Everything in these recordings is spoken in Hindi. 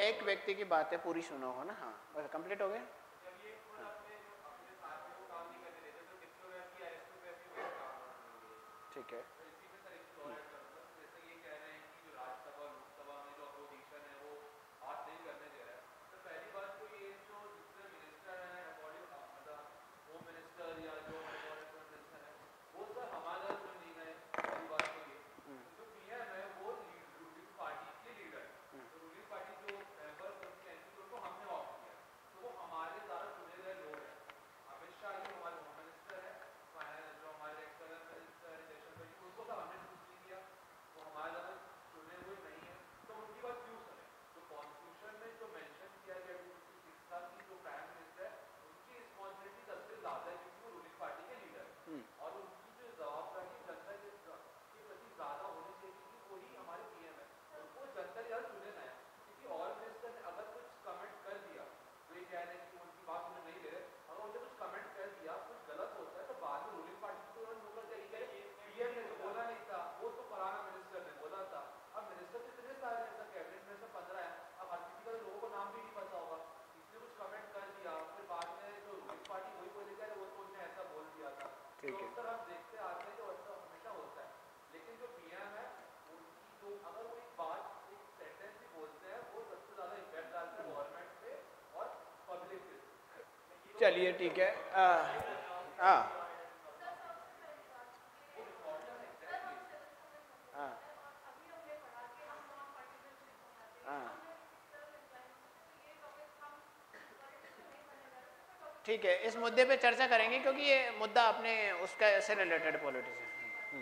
एक व्यक्ति की बात है, पूरी सुनो हो ना। हाँ बस कंप्लीट हो गया। ठीक है। ठीक है। चलिए ठीक है। हाँ ठीक है, इस मुद्दे पे चर्चा करेंगे क्योंकि ये मुद्दा अपने उसका से रिलेटेड पॉलिटिक्स है।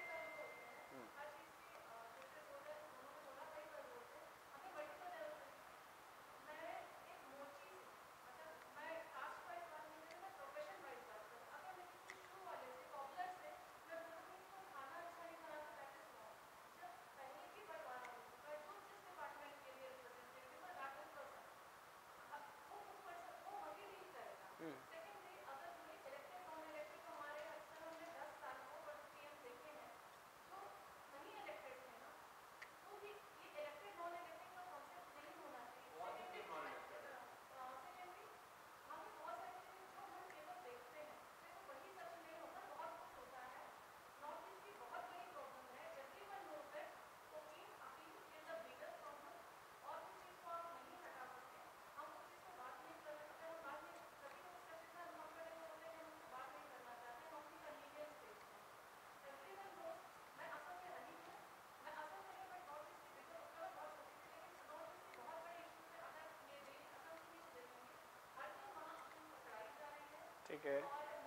ठीक है।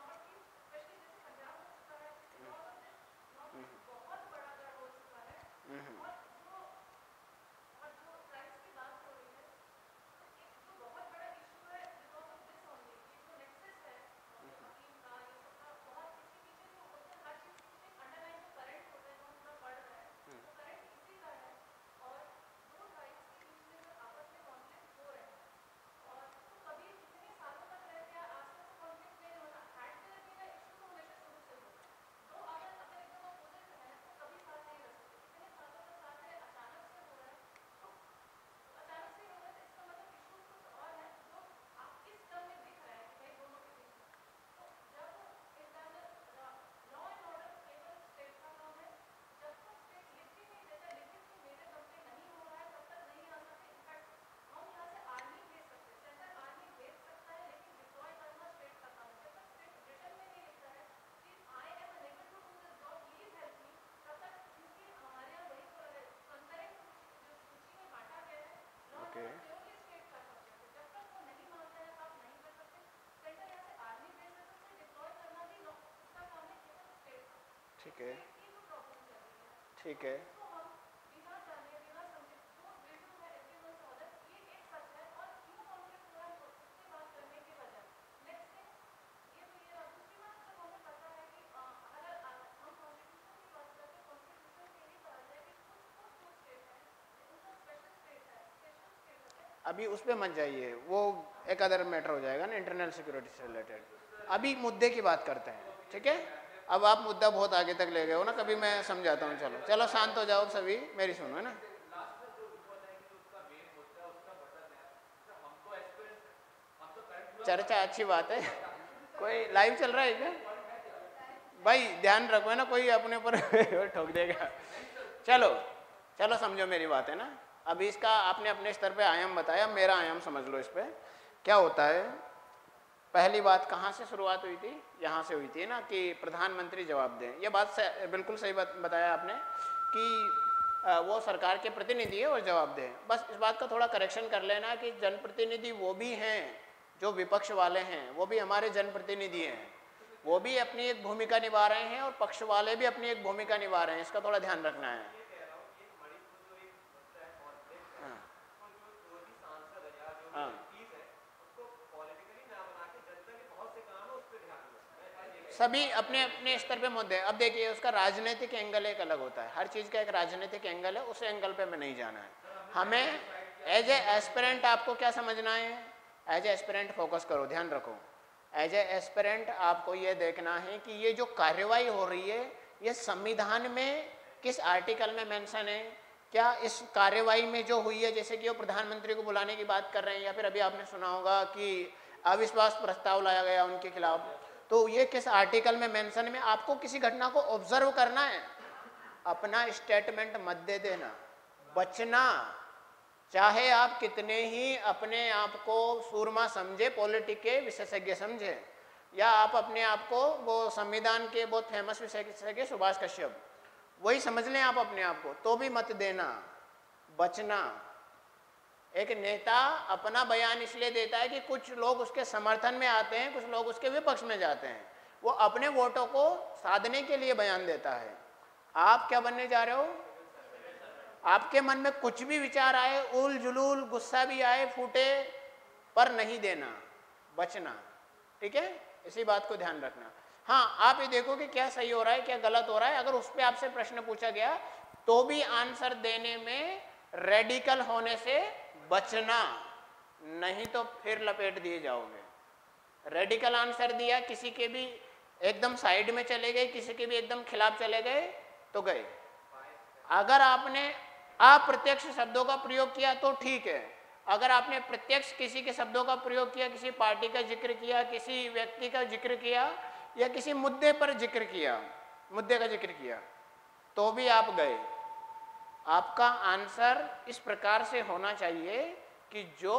ठीक है। ठीक है। अभी उस पर मत जाइए, वो एक अदर मैटर हो जाएगा ना, इंटरनल सिक्योरिटी से रिलेटेड। अभी मुद्दे की बात करते हैं, ठीक है। अब आप मुद्दा बहुत आगे तक ले गए हो ना, कभी मैं समझाता हूँ। चलो चलो शांत हो जाओ सभी, मेरी सुनो, है ना। चर्चा अच्छी बात है। कोई लाइव चल रहा है क्या भाई? ध्यान रखो ना, कोई अपने ऊपर ठोक देगा। चलो चलो समझो मेरी बात है ना। अभी इसका आपने अपने स्तर पे आयाम बताया, मेरा आयाम समझ लो। इस पे क्या होता है, पहली बात कहाँ से शुरुआत हुई थी? यहाँ से हुई थी ना कि प्रधानमंत्री जवाब दें। ये बात बिल्कुल सही बात बताया आपने कि वो सरकार के प्रतिनिधि है और जवाब दें। बस इस बात का थोड़ा करेक्शन कर लेना कि जनप्रतिनिधि वो भी हैं जो विपक्ष वाले हैं, वो भी हमारे जनप्रतिनिधि हैं, वो भी अपनी एक भूमिका निभा रहे हैं और पक्ष वाले भी अपनी एक भूमिका निभा रहे हैं। इसका थोड़ा ध्यान रखना है। हाँ, सभी अपने अपने स्तर पे मुद्दे। अब देखिए उसका राजनीतिक एंगल एक अलग होता है, हर चीज़ का एक राजनीतिक एंगल है, उस एंगल पे हमें नहीं जाना है। हमें एज ए एस्पिरेंट आपको क्या समझना है? एज ए एस्पिरेंट फोकस करो, ध्यान रखो। एज ए एस्पिरेंट आपको ये देखना है कि ये जो कार्यवाही हो रही है ये संविधान में किस आर्टिकल में मेंशन है, क्या इस कार्यवाही में जो हुई है, जैसे कि वो प्रधानमंत्री को बुलाने की बात कर रहे हैं, या फिर अभी आपने सुना होगा कि अविश्वास प्रस्ताव लाया गया उनके खिलाफ, तो ये किस आर्टिकल में मेंशन में आपको किसी घटना को ऑब्जर्व करना है। अपना स्टेटमेंट मत दे देना, बचना। चाहे आप कितने ही अपने आप को सूरमा समझे, पॉलिटिक के विशेषज्ञ समझे, या आप अपने आप को वो संविधान के बहुत फेमस विशेषज्ञ सुभाष कश्यप वही समझ लें आप अपने आप को, तो भी मत देना, बचना। एक नेता अपना बयान इसलिए देता है कि कुछ लोग उसके समर्थन में आते हैं, कुछ लोग उसके विपक्ष में जाते हैं, वो अपने वोटों को साधने के लिए बयान देता है। आप क्या बनने जा रहे हो? आपके मन में कुछ भी विचार आए, उल जुलूल गुस्सा भी आए, फूटे, पर नहीं देना, बचना। ठीक है, इसी बात को ध्यान रखना। हाँ, आप ये देखो कि क्या सही हो रहा है क्या गलत हो रहा है। अगर उस पर आपसे प्रश्न पूछा गया तो भी आंसर देने में रेडिकल होने से बचना, नहीं तो फिर लपेट दिए जाओगे। रेडिकल आंसर दिया, किसी के भी एकदम साइड में चले गए, किसी के भी एकदम खिलाफ चले गए तो गए। अगर आपने अप्रत्यक्ष शब्दों का प्रयोग किया तो ठीक है, अगर आपने प्रत्यक्ष किसी के शब्दों का प्रयोग किया, किसी पार्टी का जिक्र किया, किसी व्यक्ति का जिक्र किया, या किसी मुद्दे पर जिक्र किया, मुद्दे का जिक्र किया, तो भी आप गए। आपका आंसर इस प्रकार से होना चाहिए कि जो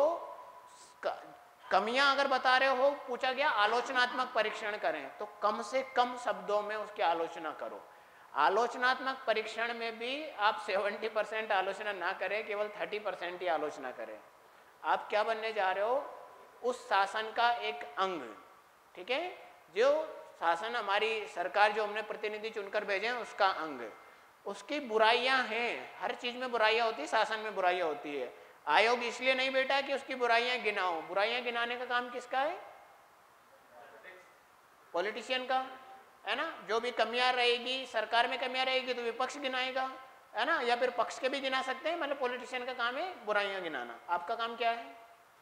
कमियां अगर बता रहे हो, पूछा गया आलोचनात्मक परीक्षण करें, तो कम से कम शब्दों में उसकी आलोचना करो। आलोचनात्मक परीक्षण में भी आप 70% आलोचना ना करें, केवल 30% ही आलोचना करें। आप क्या बनने जा रहे हो? उस शासन का एक अंग। ठीक है, जो शासन, हमारी सरकार जो हमने प्रतिनिधि चुनकर भेजे हैं, उसका अंग। उसकी बुराइयां हैं, हर चीज में बुराइयां होती है, शासन में बुराइयां होती है। आयोग इसलिए नहीं बैठा कि उसकी बुराइयां गिनाओ। बुराइयां गिनाने का काम किसका है? पॉलिटिशियन का, है ना। जो भी कमियां रहेगी, सरकार में कमियां रहेगी तो विपक्ष गिनाएगा, है ना, या फिर पक्ष के भी गिना सकते हैं। मतलब पॉलिटिशियन का काम है बुराइयां गिनाना। आपका काम क्या है?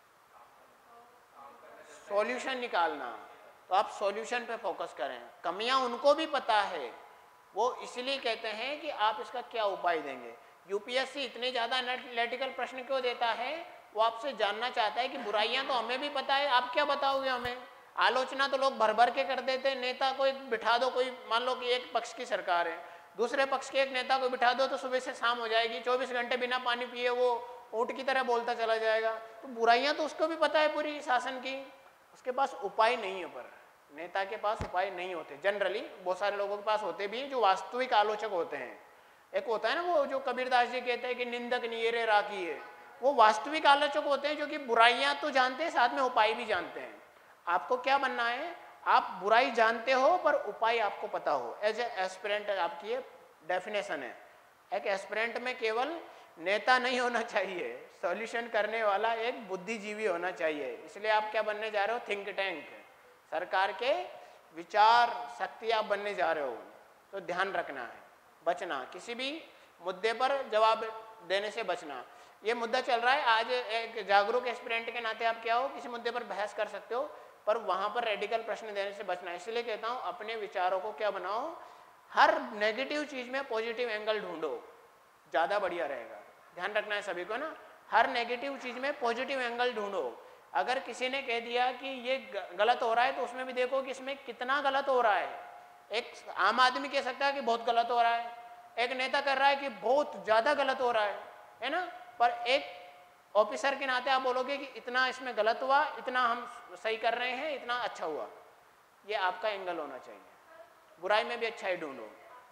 सॉल्यूशन निकालना। तो आप सॉल्यूशन पे फोकस करें। कमियां उनको भी पता है, वो इसलिए कहते हैं कि आप इसका क्या उपाय देंगे। यूपीएससी इतने ज़्यादा एनालिटिकल प्रश्न क्यों देता है? वो आपसे जानना चाहता है कि बुराइयां तो हमें भी पता है, आप क्या बताओगे हमें। आलोचना तो लोग भर भर के कर देते हैं। नेता को एक बिठा दो, कोई मान लो कि एक पक्ष की सरकार है, दूसरे पक्ष के एक नेता को बिठा दो तो सुबह से शाम हो जाएगी, 24 घंटे बिना पानी पिए वो ऊँट की तरह बोलता चला जाएगा। तो बुराइयां तो उसको भी पता है पूरी शासन की, उसके पास उपाय नहीं है। पर नेता के पास उपाय नहीं होते जनरली। बहुत सारे लोगों के पास होते भी हैं जो वास्तविक आलोचक होते हैं। एक होता है ना वो जो कबीरदास जी कहते हैं कि निंदक नियरे राखी है, वो वास्तविक आलोचक होते हैं जो कि बुराइयां तो जानते हैं, साथ में उपाय भी जानते हैं। आपको क्या बनना है? आप बुराई जानते हो पर उपाय आपको पता हो। एज ए एस्पिरेंट आपकी ये डेफिनेशन है। एक एस्पिरेंट में केवल नेता नहीं होना चाहिए, सॉल्यूशन करने वाला एक बुद्धिजीवी होना चाहिए। इसलिए आप क्या बनने जा रहे हो? थिंक टैंक, सरकार के विचार शक्ति आप बनने जा रहे हो। तो ध्यान रखना है, बचना, किसी भी मुद्दे पर जवाब देने से बचना। ये मुद्दा चल रहा है आज, एक जागरूक एस्पिरेंट के नाते आप क्या हो, किसी मुद्दे पर बहस कर सकते हो, पर वहाँ पर रेडिकल प्रश्न देने से बचना। इसलिए कहता हूँ अपने विचारों को क्या बनाओ, हर नेगेटिव चीज़ में पॉजिटिव एंगल ढूंढो, ज़्यादा बढ़िया रहेगा। ध्यान रखना है सभी को ना, हर नेगेटिव चीज़ में पॉजिटिव एंगल ढूंढो। अगर किसी ने कह दिया कि ये गलत हो रहा है तो उसमें भी देखो कि इसमें कितना गलत हो रहा है। एक आम आदमी कह सकता है कि बहुत गलत हो रहा है, एक नेता कर रहा है कि बहुत ज़्यादा गलत हो रहा है ना। पर एक ऑफिसर के नाते आप बोलोगे कि इतना इसमें गलत हुआ, इतना हम सही कर रहे हैं, इतना अच्छा हुआ। ये आपका एंगल होना चाहिए, बुराई में भी अच्छाई ढूंढो।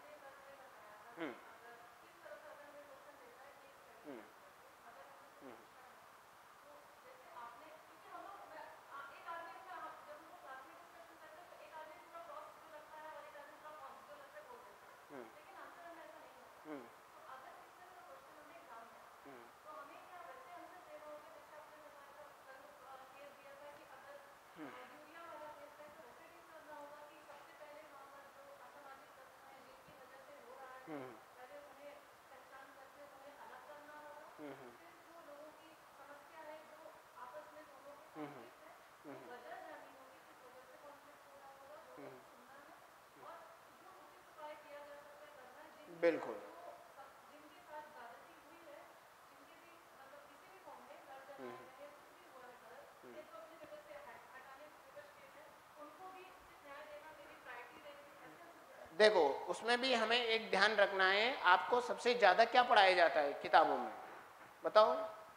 बिल्कुल देखो, उसमें भी हमें एक ध्यान रखना है, आपको सबसे ज़्यादा क्या पढ़ाया जाता है किताबों में, बताओ।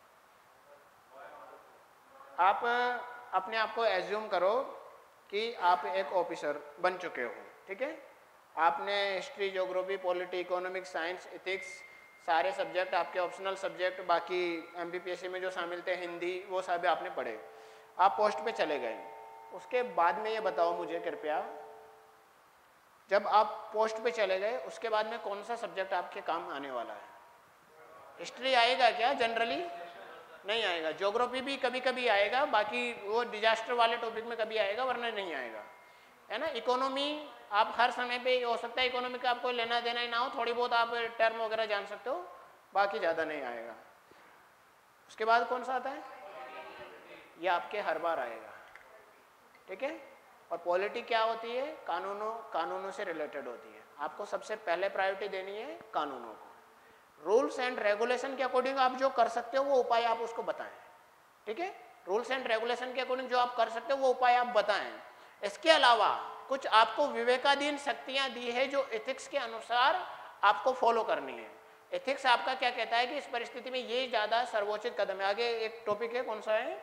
आप अपने आप को एज्यूम करो कि आप एक ऑफिसर बन चुके हो, ठीक है। आपने history, geography, polity, economics, science, ethics, सारे सब्जेक्ट आपके ऑप्शनल सब्जेक्ट, बाकी एमपीपीएससी में जो शामिल थे, हिंदी, वो सब आपने पढ़े। आप पोस्ट पे चले गए। उसके बाद में ये बताओ मुझे कृपया, जब आप पोस्ट पे चले गए उसके बाद में कौन सा सब्जेक्ट आपके काम आने वाला है? हिस्ट्री आएगा क्या? जनरली नहीं आएगा। ज्योग्राफी भी कभी कभी आएगा, बाकी वो डिजास्टर वाले टॉपिक में कभी आएगा, वरना नहीं आएगा, है ना। इकोनॉमी आप हर समय पे हो सकता है इकोनॉमी का आपको लेना देना ही ना हो, थोड़ी बहुत आप टर्म वगैरह जान सकते हो, बाकी ज़्यादा नहीं आएगा। उसके बाद कौन सा आता है? ये आपके हर बार आएगा, ठीक है। और पॉलिटी क्या होती है? कानूनों से रिलेटेड होती है। आपको सबसे पहले प्रायोरिटी देनी है कानूनों को। रूल्स एंड रेगुलेशन के अकॉर्डिंग आप जो कर सकते हो वो उपाय आप उसको बताएं, ठीक है। रूल्स एंड रेगुलेशन के अकॉर्डिंग जो आप कर सकते हो वो उपाय आप बताएं। इसके अलावा कुछ आपको विवेकाधीन शक्तियां दी है जो एथिक्स के अनुसार आपको फॉलो करनी है। एथिक्स आपका क्या कहता है कि इस परिस्थिति में ये ज़्यादा सर्वोचित कदम है। आगे एक टॉपिक है, कौन सा है?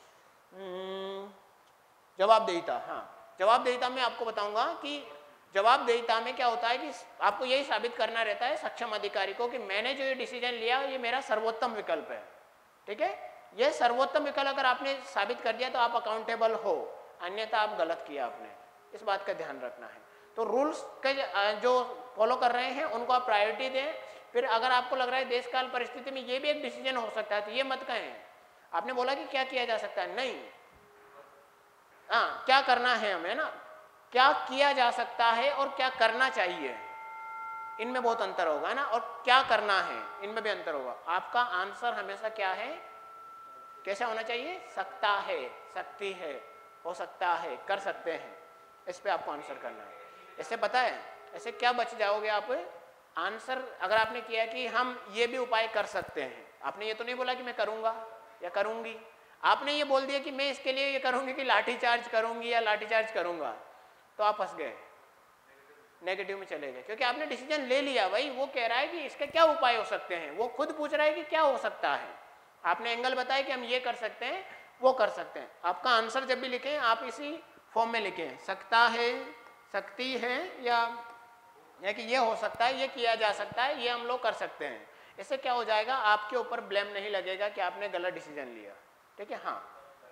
जवाबदेहिता। हाँ, जवाबदेहिता में आपको बताऊंगा कि जवाबदेहिता में क्या होता है कि आपको यही साबित करना रहता है सक्षम अधिकारी को कि मैंने जो ये डिसीजन लिया ये मेरा सर्वोत्तम विकल्प है, ठीक है। ये सर्वोत्तम विकल्प अगर आपने साबित कर दिया तो आप अकाउंटेबल हो, अन्यथा आप गलत किया आपने। इस बात का ध्यान रखना है। तो रूल्स के जो फॉलो कर रहे हैं उनको आप प्रायोरिटी दें। फिर अगर आपको लग रहा है देश काल परिस्थिति में ये भी एक डिसीजन हो सकता है तो ये मत कहें। आपने बोला कि क्या किया जा सकता है, नहीं, हाँ, क्या करना है हमें ना, क्या किया जा सकता है और क्या करना चाहिए, इनमें बहुत अंतर होगा ना। और क्या करना है इनमें भी अंतर होगा। आपका आंसर हमेशा क्या है, कैसा होना चाहिए? सकता है, सकती है, हो सकता है, कर सकते हैं, इस पे आपको आंसर करना है। ऐसे पता है, ऐसे क्या बच जाओगे आप? आंसर अगर आपने किया कि हम ये भी उपाय कर सकते हैं, आपने ये तो नहीं बोला कि मैं करूँगा या करूँगी, आपने ये बोल दिया कि मैं इसके लिए ये करूँगी कि लाठी चार्ज करूँगी या लाठी चार्ज करूँगा, तो आप फंस गए, नेगेटिव में चले गए। क्योंकि आपने डिसीजन ले लिया, भाई वो कह रहा है कि इसके क्या उपाय हो सकते हैं, वो खुद पूछ रहा है कि क्या हो सकता है। आपने एंगल बताया कि हम ये कर सकते हैं, वो कर सकते हैं। आपका आंसर जब भी लिखें आप इसी फॉर्म में लिखें, सकता है, सकती है, या कि ये हो सकता है, ये किया जा सकता है, ये हम लोग कर सकते हैं। इससे क्या हो जाएगा, आपके ऊपर ब्लेम नहीं लगेगा कि आपने गलत डिसीजन लिया, ठीक है। हाँ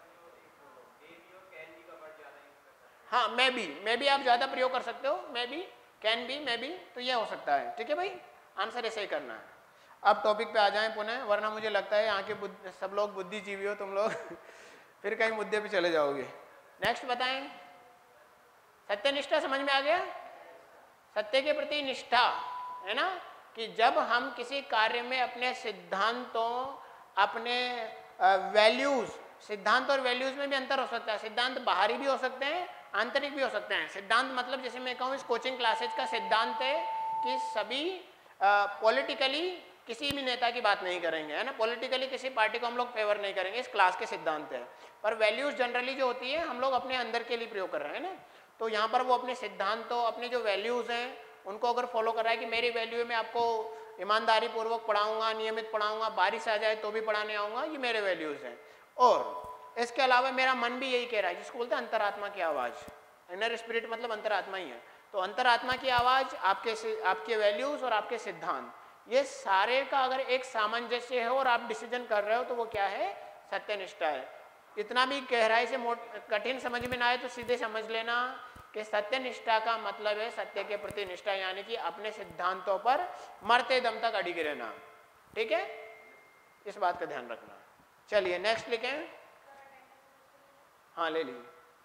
हाँ, मैं भी आप ज़्यादा प्रयोग कर सकते हो, मैं भी, कैन बी, मैं भी, तो ये हो सकता है, ठीक है भाई। आंसर ऐसे ही करना है। अब टॉपिक पे आ जाएं पुनः, वरना मुझे लगता है यहाँ के सब लोग बुद्धिजीवी हो तुम लोग फिर कहीं मुद्दे पे चले जाओगे। नेक्स्ट बताएं, सत्यनिष्ठा समझ में आ गया? सत्य के प्रति निष्ठा, है ना, कि जब हम किसी कार्य में अपने सिद्धांतों, अपने वैल्यूज, सिद्धांत और वैल्यूज में भी अंतर हो सकता है। सिद्धांत बाहरी भी हो सकते हैं, आंतरिक भी हो सकते हैं। सिद्धांत मतलब जैसे मैं कहूँ इस कोचिंग क्लासेज का सिद्धांत है कि सभी पॉलिटिकली किसी भी नेता की बात नहीं करेंगे, है ना, पॉलिटिकली किसी पार्टी को हम लोग फेवर नहीं करेंगे, इस क्लास के सिद्धांत है। पर वैल्यूज जनरली जो होती है हम लोग अपने अंदर के लिए प्रयोग कर रहे हैं ना, तो यहाँ पर वो अपने सिद्धांतों, अपने जो वैल्यूज हैं उनको अगर फॉलो कर रहा है कि मेरी वैल्यू में आपको ईमानदारी पूर्वक पढ़ाऊंगा, नियमित पढ़ाऊंगा, बारिश आ जाए तो भी पढ़ाने आऊंगा, ये मेरे वैल्यूज हैं। और इसके अलावा मेरा मन भी यही कह रहा है, जिसको बोलते हैं अंतरात्मा की आवाज़। इनर स्पिरिट मतलब अंतरात्मा ही है। तो अंतरात्मा की आवाज़, आपके वैल्यूज और आपके सिद्धांत, ये सारे का अगर एक सामंजस्य है और आप डिसीजन कर रहे हो तो वो क्या है, सत्यनिष्ठा है। इतना भी गहराई से कठिन समझ में ना आए तो सीधे समझ लेना कि सत्यनिष्ठा का मतलब है सत्य के प्रति निष्ठा, यानी कि अपने सिद्धांतों पर मरते दम तक अड़ी रहना। ठीक है, इस बात का ध्यान रखना। चलिए नेक्स्ट लिखें। हाँ ले लीजिए,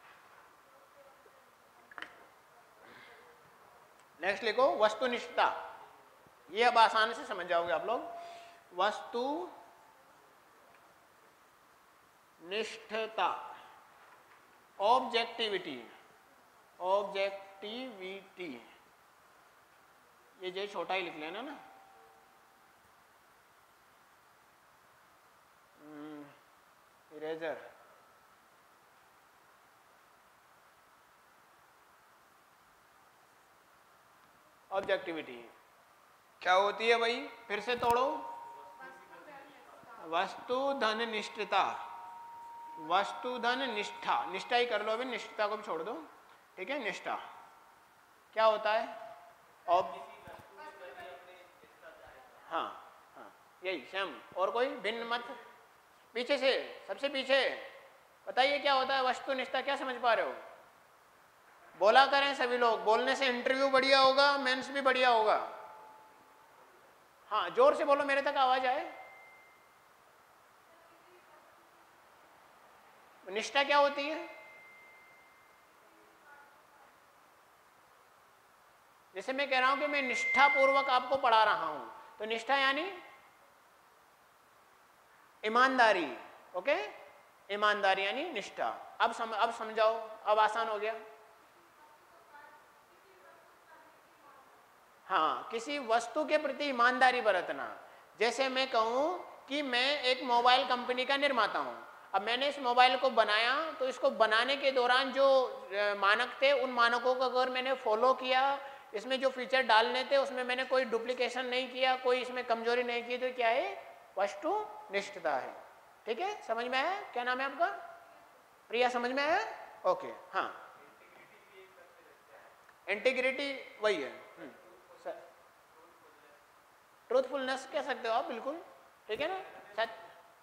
नेक्स्ट लिखो वस्तुनिष्ठता। ये अब आसानी से समझ जाओगे आप लोग। वस्तु निष्ठता, ऑब्जेक्टिविटी, ऑब्जेक्टिविटी, ये जो छोटा ही लिख लेना ना, इरेजर। ऑब्जेक्टिविटी क्या होती है भाई, फिर से तोड़ो। वस्तु धन निष्ठता, वस्तु धन निष्ठा, निष्ठा ही कर लो अभी, निष्ठता को भी छोड़ दो। ठीक है, निष्ठा क्या होता है, हाँ हाँ यही सेम, और कोई भिन्न मत। पीछे से, सबसे पीछे बताइए क्या होता है वस्तुनिष्ठा, क्या समझ पा रहे हो? बोला करें सभी लोग, बोलने से इंटरव्यू बढ़िया होगा, मेंस भी बढ़िया होगा। हाँ जोर से बोलो, मेरे तक आवाज आए। निष्ठा क्या होती है? जैसे मैं कह रहा हूं कि मैं निष्ठा पूर्वक आपको पढ़ा रहा हूं, तो निष्ठा यानी ईमानदारी। ओके, ईमानदारी यानी निष्ठा। अब समझाओ, अब आसान हो गया। हाँ, किसी वस्तु के प्रति ईमानदारी बरतना। जैसे मैं कहूं कि मैं एक मोबाइल कंपनी का निर्माता हूं, अब मैंने इस मोबाइल को बनाया, तो इसको बनाने के दौरान जो मानक थे, उन मानकों को अगर मैंने फॉलो किया, इसमें जो फीचर डालने थे उसमें मैंने कोई डुप्लीकेशन नहीं किया, कोई इसमें कमजोरी नहीं की, तो क्या है, वस्तुनिष्ठता है। ठीक है, समझ में आया? क्या नाम है आपका? प्रिया, समझ में आया? ओके, हाँ, इंटीग्रिटी वही है, ट्रूथफुलनेस कह सकते हो आप, बिल्कुल ठीक है ना। सत्य,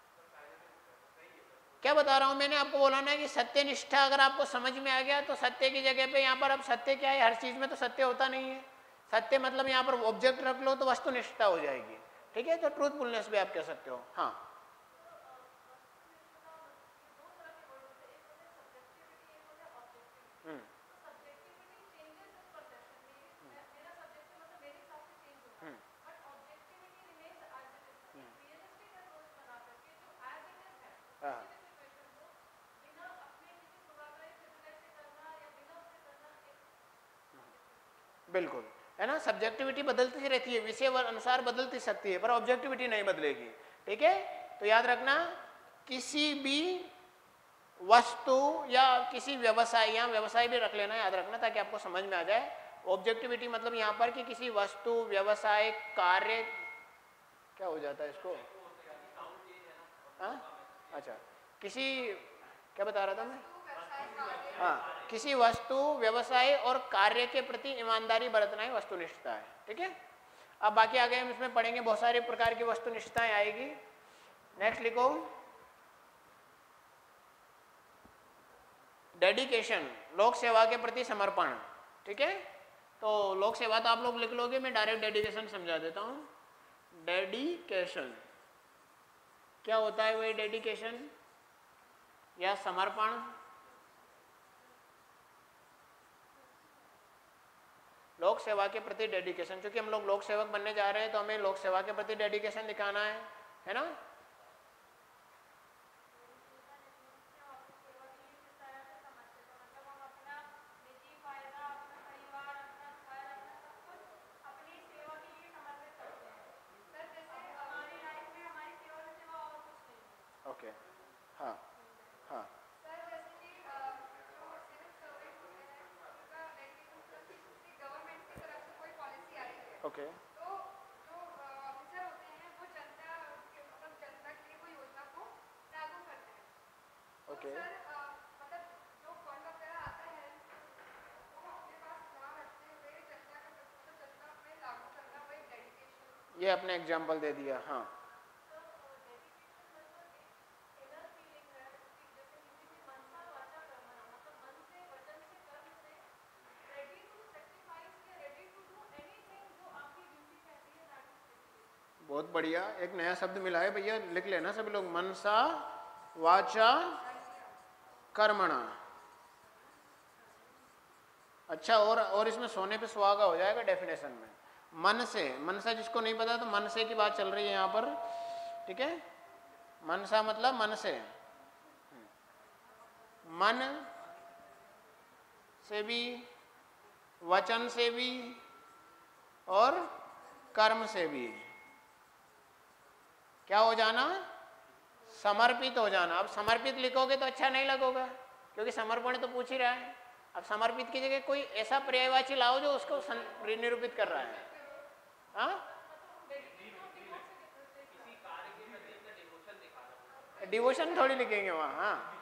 क्या बता रहा हूं मैंने आपको, बोला ना कि सत्यनिष्ठा अगर आपको समझ में आ गया तो सत्य की जगह पे यहाँ पर अब सत्य क्या है, हर चीज में तो सत्य होता नहीं है। सत्य मतलब यहाँ पर ऑब्जेक्ट रख लो तो वस्तुनिष्ठता हो जाएगी। ठीक है, तो ट्रूथफुलनेस भी आप कह सकते हो। हाँ, हाँ बिल्कुल, है ना। सब्जेक्टिविटी बदलती रहती है, विषय अनुसार बदलती सकती है, पर ऑब्जेक्टिविटी नहीं बदलेगी। ठीक है, तो याद रखना, किसी भी वस्तु या किसी व्यवसाय, यहाँ व्यवसाय भी रख लेना, याद रखना, ताकि आपको समझ में आ जाए। ऑब्जेक्टिविटी मतलब यहाँ पर कि किसी वस्तु, व्यवसाय, कार्य, क्या हो जाता है इसको, हाँ अच्छा, किसी, क्या बता रहा था मैं, हाँ, किसी वस्तु, व्यवसाय और कार्य के प्रति ईमानदारी बरतना ही वस्तुनिष्ठता है। ठीक है, अब बाकी आगे हम इसमें पढ़ेंगे, बहुत सारे प्रकार की वस्तुनिष्ठताएं आएगी। नेक्स्ट लिखो डेडिकेशन, लोक सेवा के प्रति समर्पण। ठीक है, तो लोक सेवा तो आप लोग लिख लोगे, मैं डायरेक्ट डेडिकेशन समझा देता हूं। डेडिकेशन क्या होता है, वही डेडिकेशन या समर्पण, लोक सेवा के प्रति डेडिकेशन। क्योंकि हम लोग लोक सेवक बनने जा रहे हैं, तो हमें लोक सेवा के प्रति डेडिकेशन दिखाना है ना। ओके, हाँ हाँ, ओके तो जो ऑफिसर होते हैं वो जनता के मतलब जनता के लिए कोई योजना को लागू करते हैं। तो ओके सर मतलब जो फंड वगैरह आता है वो अपने पास ना रखते हुए जनता का मतलब जनता में लागू करना वो एक डेडिकेशन। ये आपने एग्जांपल दे दिया। हाँ बहुत बढ़िया, एक नया शब्द मिला है भैया, लिख लेना सभी लोग, मनसा वाचा कर्मणा। अच्छा, और इसमें सोने पे सुहागा हो जाएगा डेफिनेशन में। मन से, मनसा जिसको नहीं पता तो मन से की बात चल रही है यहाँ पर, ठीक है। मनसा मतलब मन से, मन से भी, वचन से भी और कर्म से भी क्या हो जाना, समर्पित हो जाना। अब समर्पित लिखोगे तो अच्छा नहीं लगोगा क्योंकि समर्पण तो पूछ ही रहा है। अब समर्पित की जगह कोई ऐसा पर्यायवाची लाओ जो उसको निरूपित कर रहा है। हाँ, डिवोशन थोड़ी लिखेंगे वहाँ। हाँ,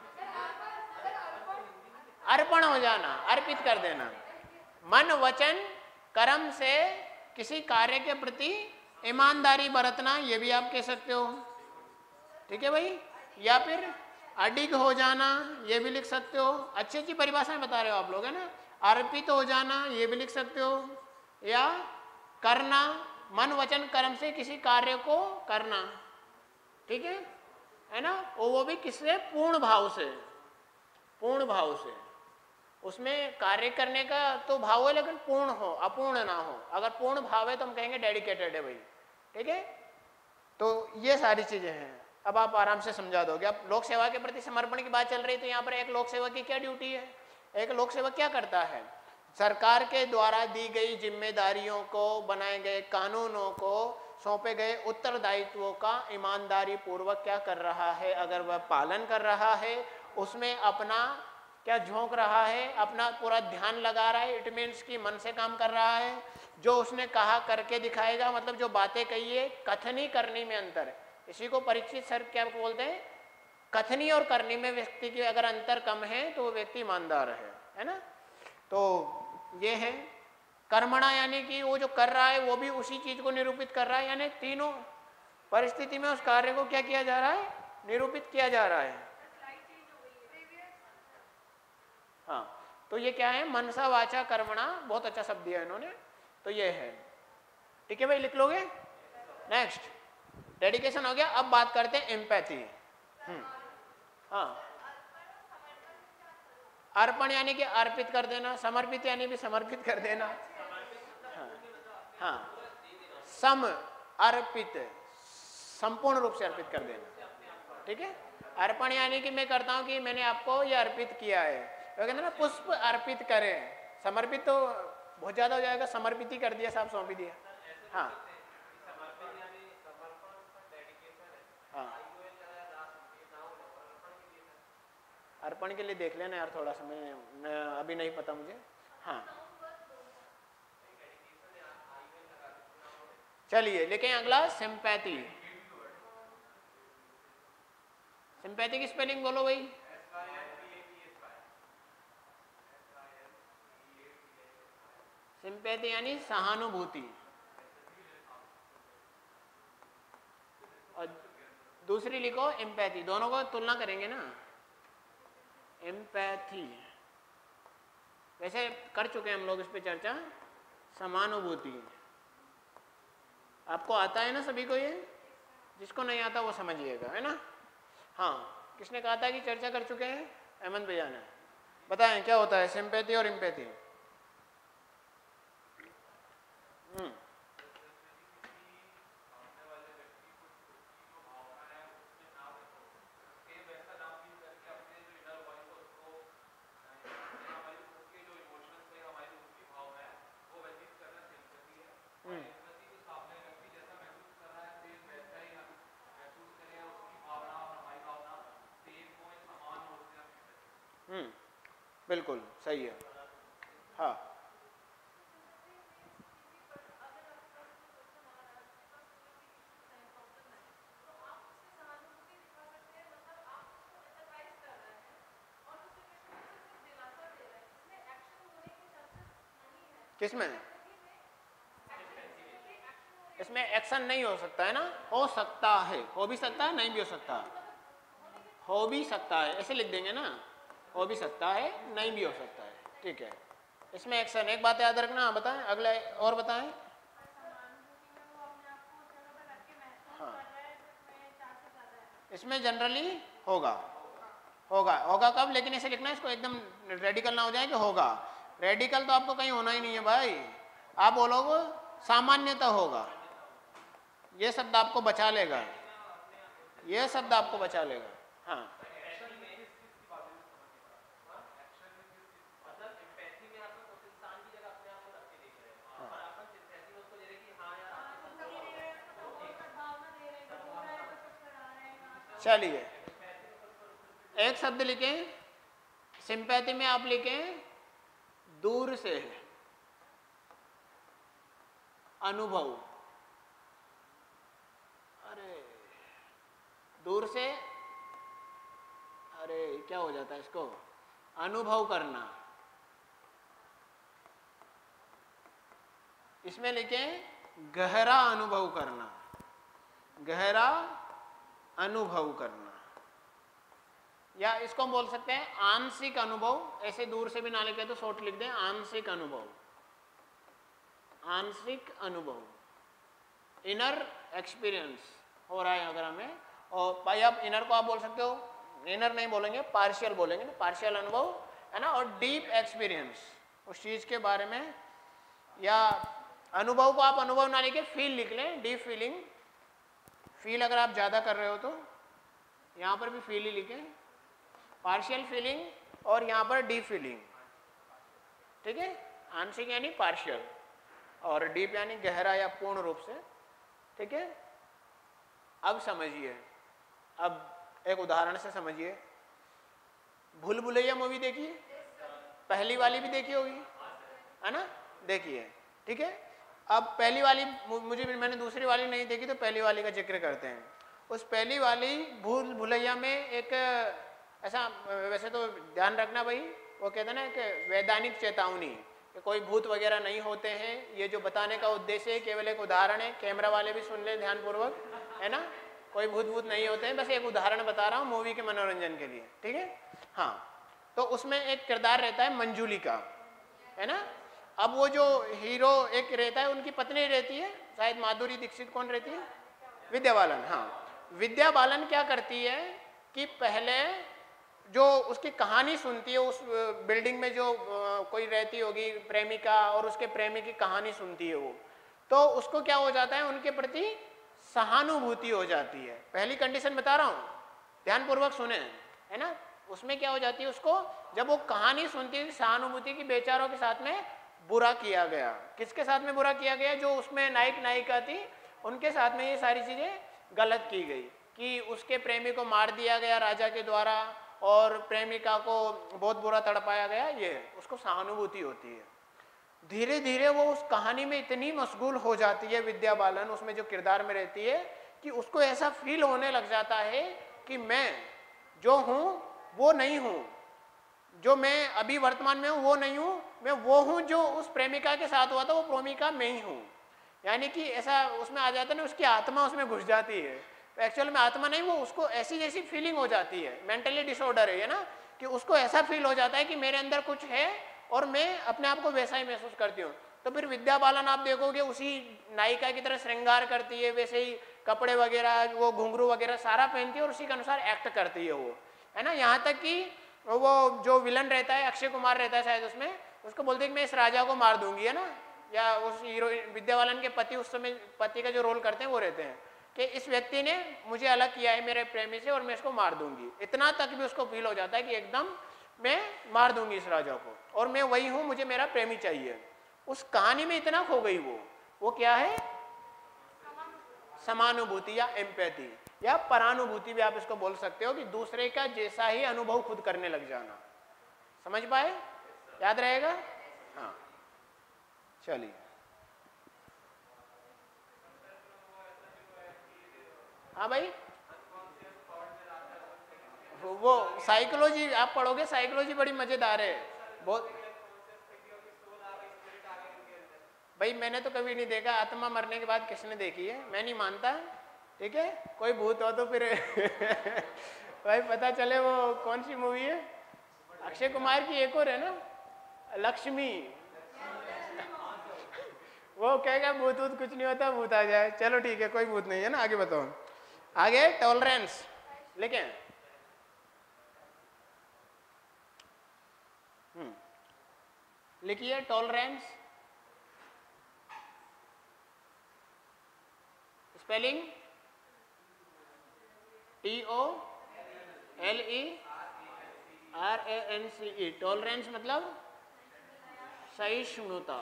अर्पण हो जाना, अर्पित कर देना। मन वचन कर्म से किसी कार्य के प्रति ईमानदारी बरतना, ये भी आप कह सकते हो, ठीक है भाई। या फिर अडिग हो जाना, ये भी लिख सकते हो। अच्छी अच्छी परिभाषाएं बता रहे हो आप लोग, है ना। अर्पित हो जाना, ये भी लिख सकते हो। या करना, मन वचन कर्म से किसी कार्य को करना, ठीक है ना। वो भी किससे, पूर्ण भाव से, पूर्ण भाव से। उसमें कार्य करने का तो भाव है लेकिन पूर्ण हो, अपूर्ण ना हो। अगर पूर्ण भाव है तो हम कहेंगे डेडिकेटेड है भाई, ठीक है। तो ये सारी चीजें हैं, अब आप आराम से समझा दोगे। अब लोक सेवा के प्रति समर्पण की बात चल रही है, तो यहाँ पर एक लोक सेवक की क्या ड्यूटी है। एक लोक सेवक क्या करता है, सरकार के द्वारा दी गई जिम्मेदारियों को, बनाए गए कानूनों को, सौंपे गए उत्तरदायित्वों का ईमानदारी पूर्वक क्या कर रहा है, अगर वह पालन कर रहा है, उसमें अपना क्या झोंक रहा है, अपना पूरा ध्यान लगा रहा है, इट मीन्स कि मन से काम कर रहा है। जो उसने कहा करके दिखाएगा, मतलब जो बातें कही है, कथनी करनी में अंतर है। इसी को परीक्षित सर क्या बोलते हैं, कथनी और करनी में व्यक्ति के अगर अंतर कम है तो वो व्यक्ति ईमानदार है ना। तो ये है कर्मणा, यानी कि वो जो कर रहा है वो भी उसी चीज को निरूपित कर रहा है, यानी तीनों परिस्थिति में उस कार्य को क्या किया जा रहा है, निरूपित किया जा रहा है। हाँ, तो ये क्या है, मनसा वाचा कर्मणा, बहुत अच्छा शब्द दिया इन्होंने। तो ये है, ठीक है भाई, लिख लोगे। नेक्स्ट, डेडिकेशन हो गया। अब बात करते हैं एम्पैथी। हाँ, अर्पण यानी कि अर्पित कर देना, समर्पित यानी भी समर्पित कर देना। हाँ, हाँ, सम अर्पित, संपूर्ण रूप से अर्पित कर देना, ठीक है। अर्पण यानी कि मैं करता हूं कि मैंने आपको ये अर्पित किया है, तो कहते हैं ना पुष्प अर्पित करें। समर्पित तो बहुत ज्यादा हो जाएगा, समर्पित ही कर दिया साहब, सौंप दिया। हाँ, हाँ, अर्पण के लिए देख लेना यार थोड़ा सा, मैं अभी नहीं पता मुझे। हाँ, चलिए लिखें अगला, सिंपैथी। सिंपैथी की स्पेलिंग बोलो भाई। सिंपैथी यानी सहानुभूति, और दूसरी लिखो एम्पैथी। दोनों को तुलना करेंगे ना। एम्पैथी वैसे कर चुके हैं हम लोग इस पे चर्चा। समानुभूति आपको आता है ना सभी को, ये जिसको नहीं आता वो समझिएगा, है ना। हाँ, किसने कहा था कि चर्चा कर चुके हैं, अहमद भैया ने। बताएं क्या होता है सिंपैथी और एम्पैथी। बिल्कुल सही है। हाँ, किसमें? इसमें एक्शन नहीं हो सकता है ना, हो सकता है, हो भी सकता है, नहीं भी हो सकता, हो भी सकता है, ऐसे लिख देंगे ना, हो भी सकता है, नहीं भी हो सकता है, ठीक है। इसमें एक्शन, एक बात याद रखना। बताएं अगला और बताएं। हाँ, इसमें जनरली होगा, होगा, होगा कब, लेकिन ऐसे लिखना है इसको, एकदम रेडिकल ना हो जाए कि होगा। रेडिकल तो आपको कहीं होना ही नहीं है भाई, आप बोलोगे सामान्यतः होगा, ये शब्द आपको बचा लेगा, ये शब्द आपको बचा लेगा। हाँ, चलिए एक शब्द लिखें, सिंपैथी में आप लिखें दूर से अनुभव। अरे दूर से, अरे क्या हो जाता है इसको, अनुभव करना। इसमें लिखें गहरा अनुभव करना, गहरा अनुभव करना, या इसको हम बोल सकते हैं आंशिक अनुभव। ऐसे दूर से भी ना लिखे तो शॉर्ट लिख दें आंशिक अनुभव, आंशिक अनुभव, इनर एक्सपीरियंस हो रहा है अगर हमें। और भाई आप इनर को आप बोल सकते हो, इनर नहीं बोलेंगे, पार्शियल बोलेंगे ना, पार्शियल अनुभव है ना। और डीप एक्सपीरियंस उस चीज के बारे में, या अनुभव को आप अनुभव ना लिखे फील लिख लें, डीप फीलिंग। फील अगर आप ज्यादा कर रहे हो तो यहाँ पर भी फील ही लिखें, पार्शियल फीलिंग और यहाँ पर डीप फीलिंग, ठीक है। आंशिक यानी पार्शियल और डीप यानी गहरा या पूर्ण रूप से, ठीक है। अब समझिए, अब एक उदाहरण से समझिए। भूल भुलैया मूवी देखिए, पहली वाली भी देखी होगी है ना, देखिए, ठीक है। अब पहली वाली मैंने दूसरी वाली नहीं देखी तो पहली वाली का जिक्र करते हैं। उस पहली वाली भूल भुलैया में एक ऐसा, वैसे तो ध्यान रखना भाई, वो कहते हैं ना एक वैधानिक चेतावनी कि कोई भूत वगैरह नहीं होते हैं, ये जो बताने का उद्देश्य है केवल एक उदाहरण है। कैमरा वाले भी सुन ले ध्यानपूर्वक, है ना, कोई भूत भूत नहीं होते हैं, बस एक उदाहरण बता रहा हूँ मूवी के मनोरंजन के लिए, ठीक है। हाँ, तो उसमें एक किरदार रहता है मंजूली का, है ना। अब वो जो हीरो एक रहता है, उनकी पत्नी रहती है शायद माधुरी दीक्षित, कौन रहती है, विद्या बालन। हाँ, विद्या बालन क्या करती है कि पहले जो उसकी कहानी सुनती है, उस बिल्डिंग में जो कोई रहती होगी प्रेमिका, और उसके प्रेमी की कहानी सुनती है वो, तो उसको क्या हो जाता है, उनके प्रति सहानुभूति हो जाती है। पहली कंडीशन बता रहा हूँ, ध्यानपूर्वक सुने, है ना। उसमें क्या हो जाती है, उसको जब वो कहानी सुनती है सहानुभूति की, बेचारों के साथ में बुरा किया गया। किसके साथ में बुरा किया गया, जो उसमें नायक नायिका थी उनके साथ में ये सारी चीजें गलत की गई, कि उसके प्रेमी को मार दिया गया राजा के द्वारा और प्रेमिका को बहुत बुरा तड़पाया गया, ये उसको सहानुभूति होती है। धीरे धीरे वो उस कहानी में इतनी मशगूल हो जाती है विद्या बालन, उसमें जो किरदार में रहती है, कि उसको ऐसा फील होने लग जाता है कि मैं जो हूँ वो नहीं हूँ, जो मैं अभी वर्तमान में हूँ वो नहीं हूँ, मैं वो हूँ जो उस प्रेमिका के साथ हुआ था, वो प्रेमिका मैं ही हूँ। यानी कि ऐसा उसमें आ जाता है ना, उसकी आत्मा उसमें घुस जाती है। तो एक्चुअल में आत्मा नहीं, वो उसको ऐसी जैसी फीलिंग हो जाती है, मेंटली डिसऑर्डर है ना, कि उसको ऐसा फील हो जाता है कि मेरे अंदर कुछ है और मैं अपने आप को वैसा ही महसूस करती हूँ। तो फिर विद्या बालन आप देखोगे उसी नायिका की तरह श्रृंगार करती है, वैसे ही कपड़े वगैरह, वो घुंघरू वगैरह सारा पहनती है और उसी के अनुसार एक्ट करती है वो, है ना। यहाँ तक कि वो जो विलन रहता है, अक्षय कुमार रहता है शायद उसमें, उसको बोलते हैं कि मैं इस राजा को मार दूंगी, है ना। या उस हीरो विद्या बालन के पति, उस समय पति का जो रोल करते हैं वो रहते हैं कि इस व्यक्ति ने मुझे अलग किया है मेरे प्रेमी से और मैं इसको मार दूंगी। इतना तक भी उसको फील हो जाता है कि एकदम मैं मार दूंगी इस राजा को और मैं वही हूँ, मुझे मेरा प्रेमी चाहिए। उस कहानी में इतना खो गई वो क्या है, समानुभूति या एम्पैथी या परानुभूति भी आप इसको बोल सकते हो, कि दूसरे का जैसा ही अनुभव खुद करने लग जाना। समझ पाए, याद रहेगा। हाँ, चलिए। हाँ भाई, वो साइकोलॉजी आप पढ़ोगे, साइकोलॉजी बड़ी मजेदार है बहुत। भाई मैंने तो कभी नहीं देखा, आत्मा मरने के बाद किसने देखी है, मैं नहीं मानता, ठीक है। कोई भूत हो तो फिर भाई पता चले वो कौन सी मूवी है, अक्षय कुमार की एक और है ना, लक्ष्मी, वो कहेगा भूत वूत कुछ नहीं होता, भूत आ जाए। चलो ठीक है, कोई भूत नहीं है ना, आगे बताओ। आगे टॉलरेंस लिखें। लिखिए टॉलरेंस, स्पेलिंग TOLERANCE, टॉलरेंस मतलब सहिष्णुता,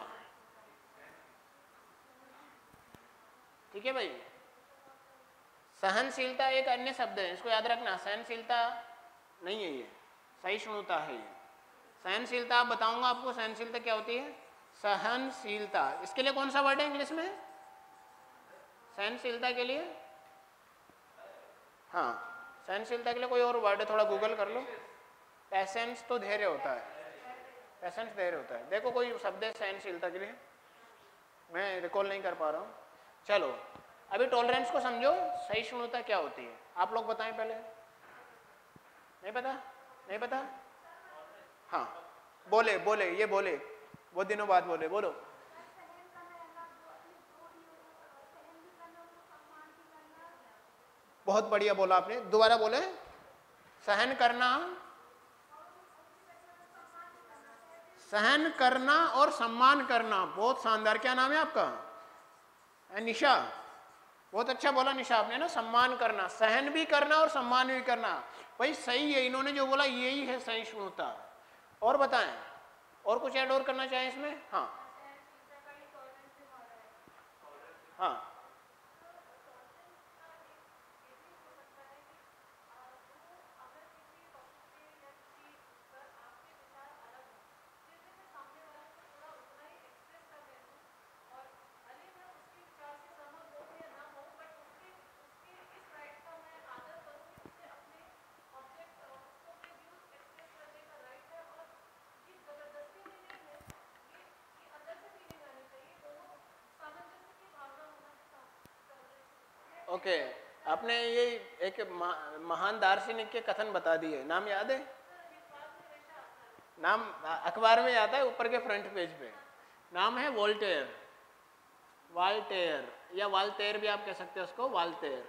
ठीक है भाई। सहनशीलता एक अन्य शब्द है, इसको याद रखना, सहनशीलता नहीं है ये, सहिष्णुता है ये। सहनशीलता बताऊंगा आपको, सहनशीलता क्या होती है, सहनशीलता। इसके लिए कौन सा वर्ड है इंग्लिश में सहनशीलता के लिए? हाँ, सहनशीलता के लिए कोई और वर्ड है, थोड़ा गूगल कर लो। पेशेंस तो धैर्य होता है, पेशेंस धैर्य होता है। देखो कोई शब्द है सहनशीलता के लिए, मैं रिकॉल नहीं कर पा रहा हूँ। चलो अभी टॉलरेंस को समझो, सहिष्णुता क्या होती है, आप लोग बताएं पहले। नहीं पता? नहीं पता? हाँ बोले बोले, ये बोले, बहुत दिनों बाद बोले, बोलो। बहुत बढ़िया बोला आपने, दोबारा बोले। सहन करना, सहन करना और सम्मान करना, बहुत शानदार। क्या नाम है आपका? निशा, बहुत अच्छा बोला निशा आपने ना, सम्मान करना, सहन भी करना और सम्मान भी करना। भाई सही है, इन्होंने जो बोला यही है सहिष्णुता। और बताएं, और कुछ ऐड और करना चाहें इसमें? हाँ हाँ ओके। आपने ये एक महान दार्शनिक के कथन बता दिए, नाम याद है? नाम अखबार में आता है ऊपर के फ्रंट पेज पे, नाम है वोल्टेयर, वाल्टेयर या वाल्टेयर भी आप कह सकते हो उसको, वाल्टेयर,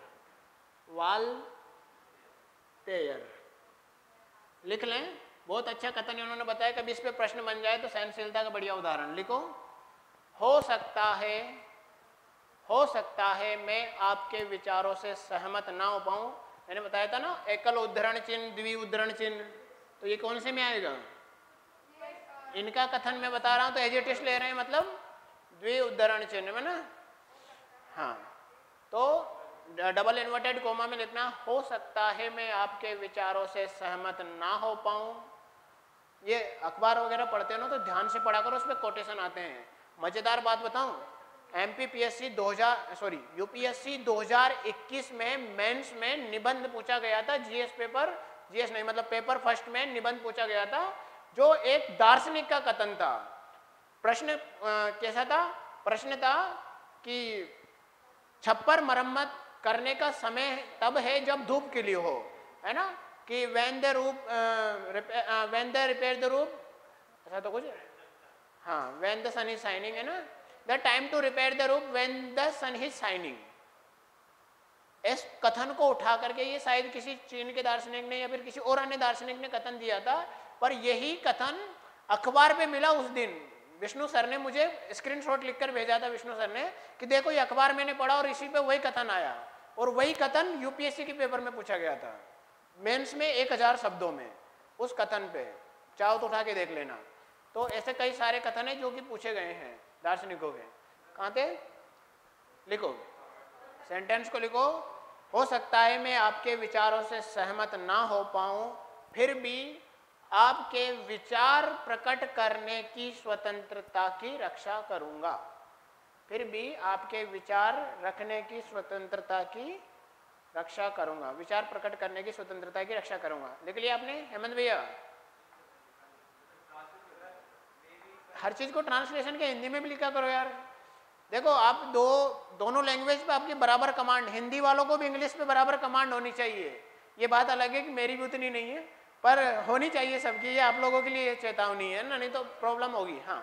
वाल्टेयर लिख लें। बहुत अच्छा कथन उन्होंने बताया, कभी इस पे प्रश्न बन जाए तो सहनशीलता का बढ़िया उदाहरण लिखो। हो सकता है मैं आपके विचारों से सहमत ना हो पाऊं। मैंने बताया था ना, एकल उद्धरण चिन्ह, द्वि उद्धरण चिन्ह, तो ये कौन से में आएगा? इनका कथन मैं बता रहा हूं तो एजेटिस्ट ले रहे हैं, मतलब द्वि उद्धरण चिन्ह में ना। हाँ, तो डबल इन्वर्टेड कोमा में लिखना, हो सकता है मैं आपके विचारों से सहमत ना हो पाऊं। ये अखबार वगैरह पढ़ते हो ना तो ध्यान से पढ़ा करो, उस पर कोटेशन आते हैं। मजेदार बात बताऊं, यूपीएससी 2021 में मेंस में निबंध पूछा गया था, जीएस पेपर, जीएस नहीं मतलब पेपर फर्स्ट में निबंध पूछा गया था, जो एक दार्शनिक का कथन था। प्रश्न कैसा था? प्रश्न था कि छप्पर मरम्मत करने का समय तब है जब धूप खिली हो, है ना, कि when the repair the roof, ऐसा तो कुछ, हाँ, when the sun is shining, है ना, the time to repair the roof when the sun is shining। इस कथन को उठा करके, ये शायद किसी चीन के दार्शनिक ने या फिर किसी और अन्य दार्शनिक ने कथन दिया था, पर यही कथन अखबार पे मिला उस दिन। विष्णु सर ने मुझे स्क्रीनशॉट लिखकर भेजा था, विष्णु सर ने, कि देखो ये अखबार मैंने पढ़ा और इसी पे वही कथन आया, और वही कथन यूपीएससी के पेपर में पूछा गया था, मेंस में 1000 शब्दों में, उस कथन पे चाहो तो उठा के देख लेना। तो ऐसे कई सारे कथन हैं जो कि पूछे गए हैं दार्शनिकों के। कहाँ थे? लिखो, सेंटेंस को लिखो। हो सकता है मैं आपके विचारों से सहमत ना हो पाऊं, फिर भी आपके विचार प्रकट करने की स्वतंत्रता की रक्षा करूंगा। फिर भी आपके विचार रखने की स्वतंत्रता की रक्षा करूंगा, विचार प्रकट करने की स्वतंत्रता की रक्षा करूंगा। लिख लिया आपने हेमंत भैया? हर चीज को ट्रांसलेशन के हिंदी में भी लिखा करो यार, देखो आप दोनों लैंग्वेज पे आपकी बराबर कमांड, हिंदी वालों को भी इंग्लिश पे बराबर कमांड होनी चाहिए। ये बात अलग है कि मेरी भी उतनी नहीं है, पर होनी चाहिए सबकी। ये आप लोगों के लिए चेतावनी है ना, नहीं तो प्रॉब्लम होगी। हाँ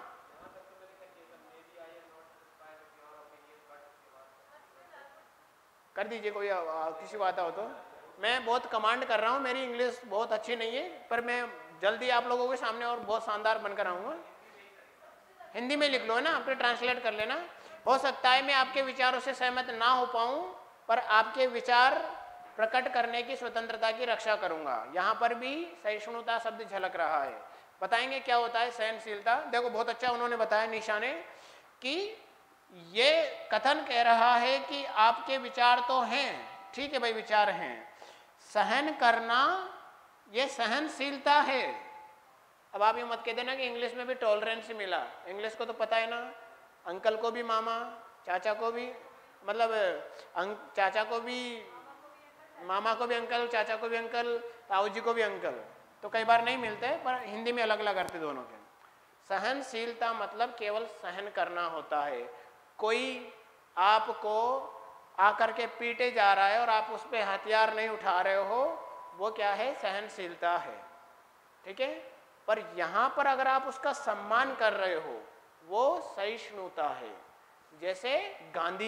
कर दीजिए, कोई किसी को आता हो तो। मैं बहुत कमांड कर रहा हूँ, मेरी इंग्लिश बहुत अच्छी नहीं है, पर मैं जल्दी आप लोगों के सामने और बहुत शानदार बनकर आऊँगा। हिंदी में लिख लो ना, आपने ट्रांसलेट कर लेना। हो सकता है मैं आपके विचारों से सहमत ना हो पाऊँ, पर आपके विचार प्रकट करने की स्वतंत्रता की रक्षा करूँगा। यहाँ पर भी सहिष्णुता शब्द झलक रहा है। बताएंगे क्या होता है सहनशीलता। देखो बहुत अच्छा उन्होंने बताया निशा ने, कि ये कथन कह रहा है कि आपके विचार तो हैं, ठीक है भाई विचार हैं, सहन करना ये सहनशीलता है। अब आप ये मत कह देना कि इंग्लिश में भी टॉलरेंस मिला, इंग्लिश को तो पता है ना, अंकल को भी मामा, चाचा को भी, मतलब चाचा को भी मामा को भी अंकल, चाचा को भी अंकल, ताऊ जी को भी अंकल, तो कई बार नहीं मिलते, पर हिंदी में अलग अलग अर्थ दोनों के। सहनशीलता मतलब केवल सहन करना होता है। कोई आपको आकर के पीटे जा रहा है और आप उस पर हथियार नहीं उठा रहे हो, वो क्या है, सहनशीलता है, ठीक है। पर यहाँ पर अगर आप उसका सम्मान कर रहे हो, वो सहिष्णुता है। जैसे गांधी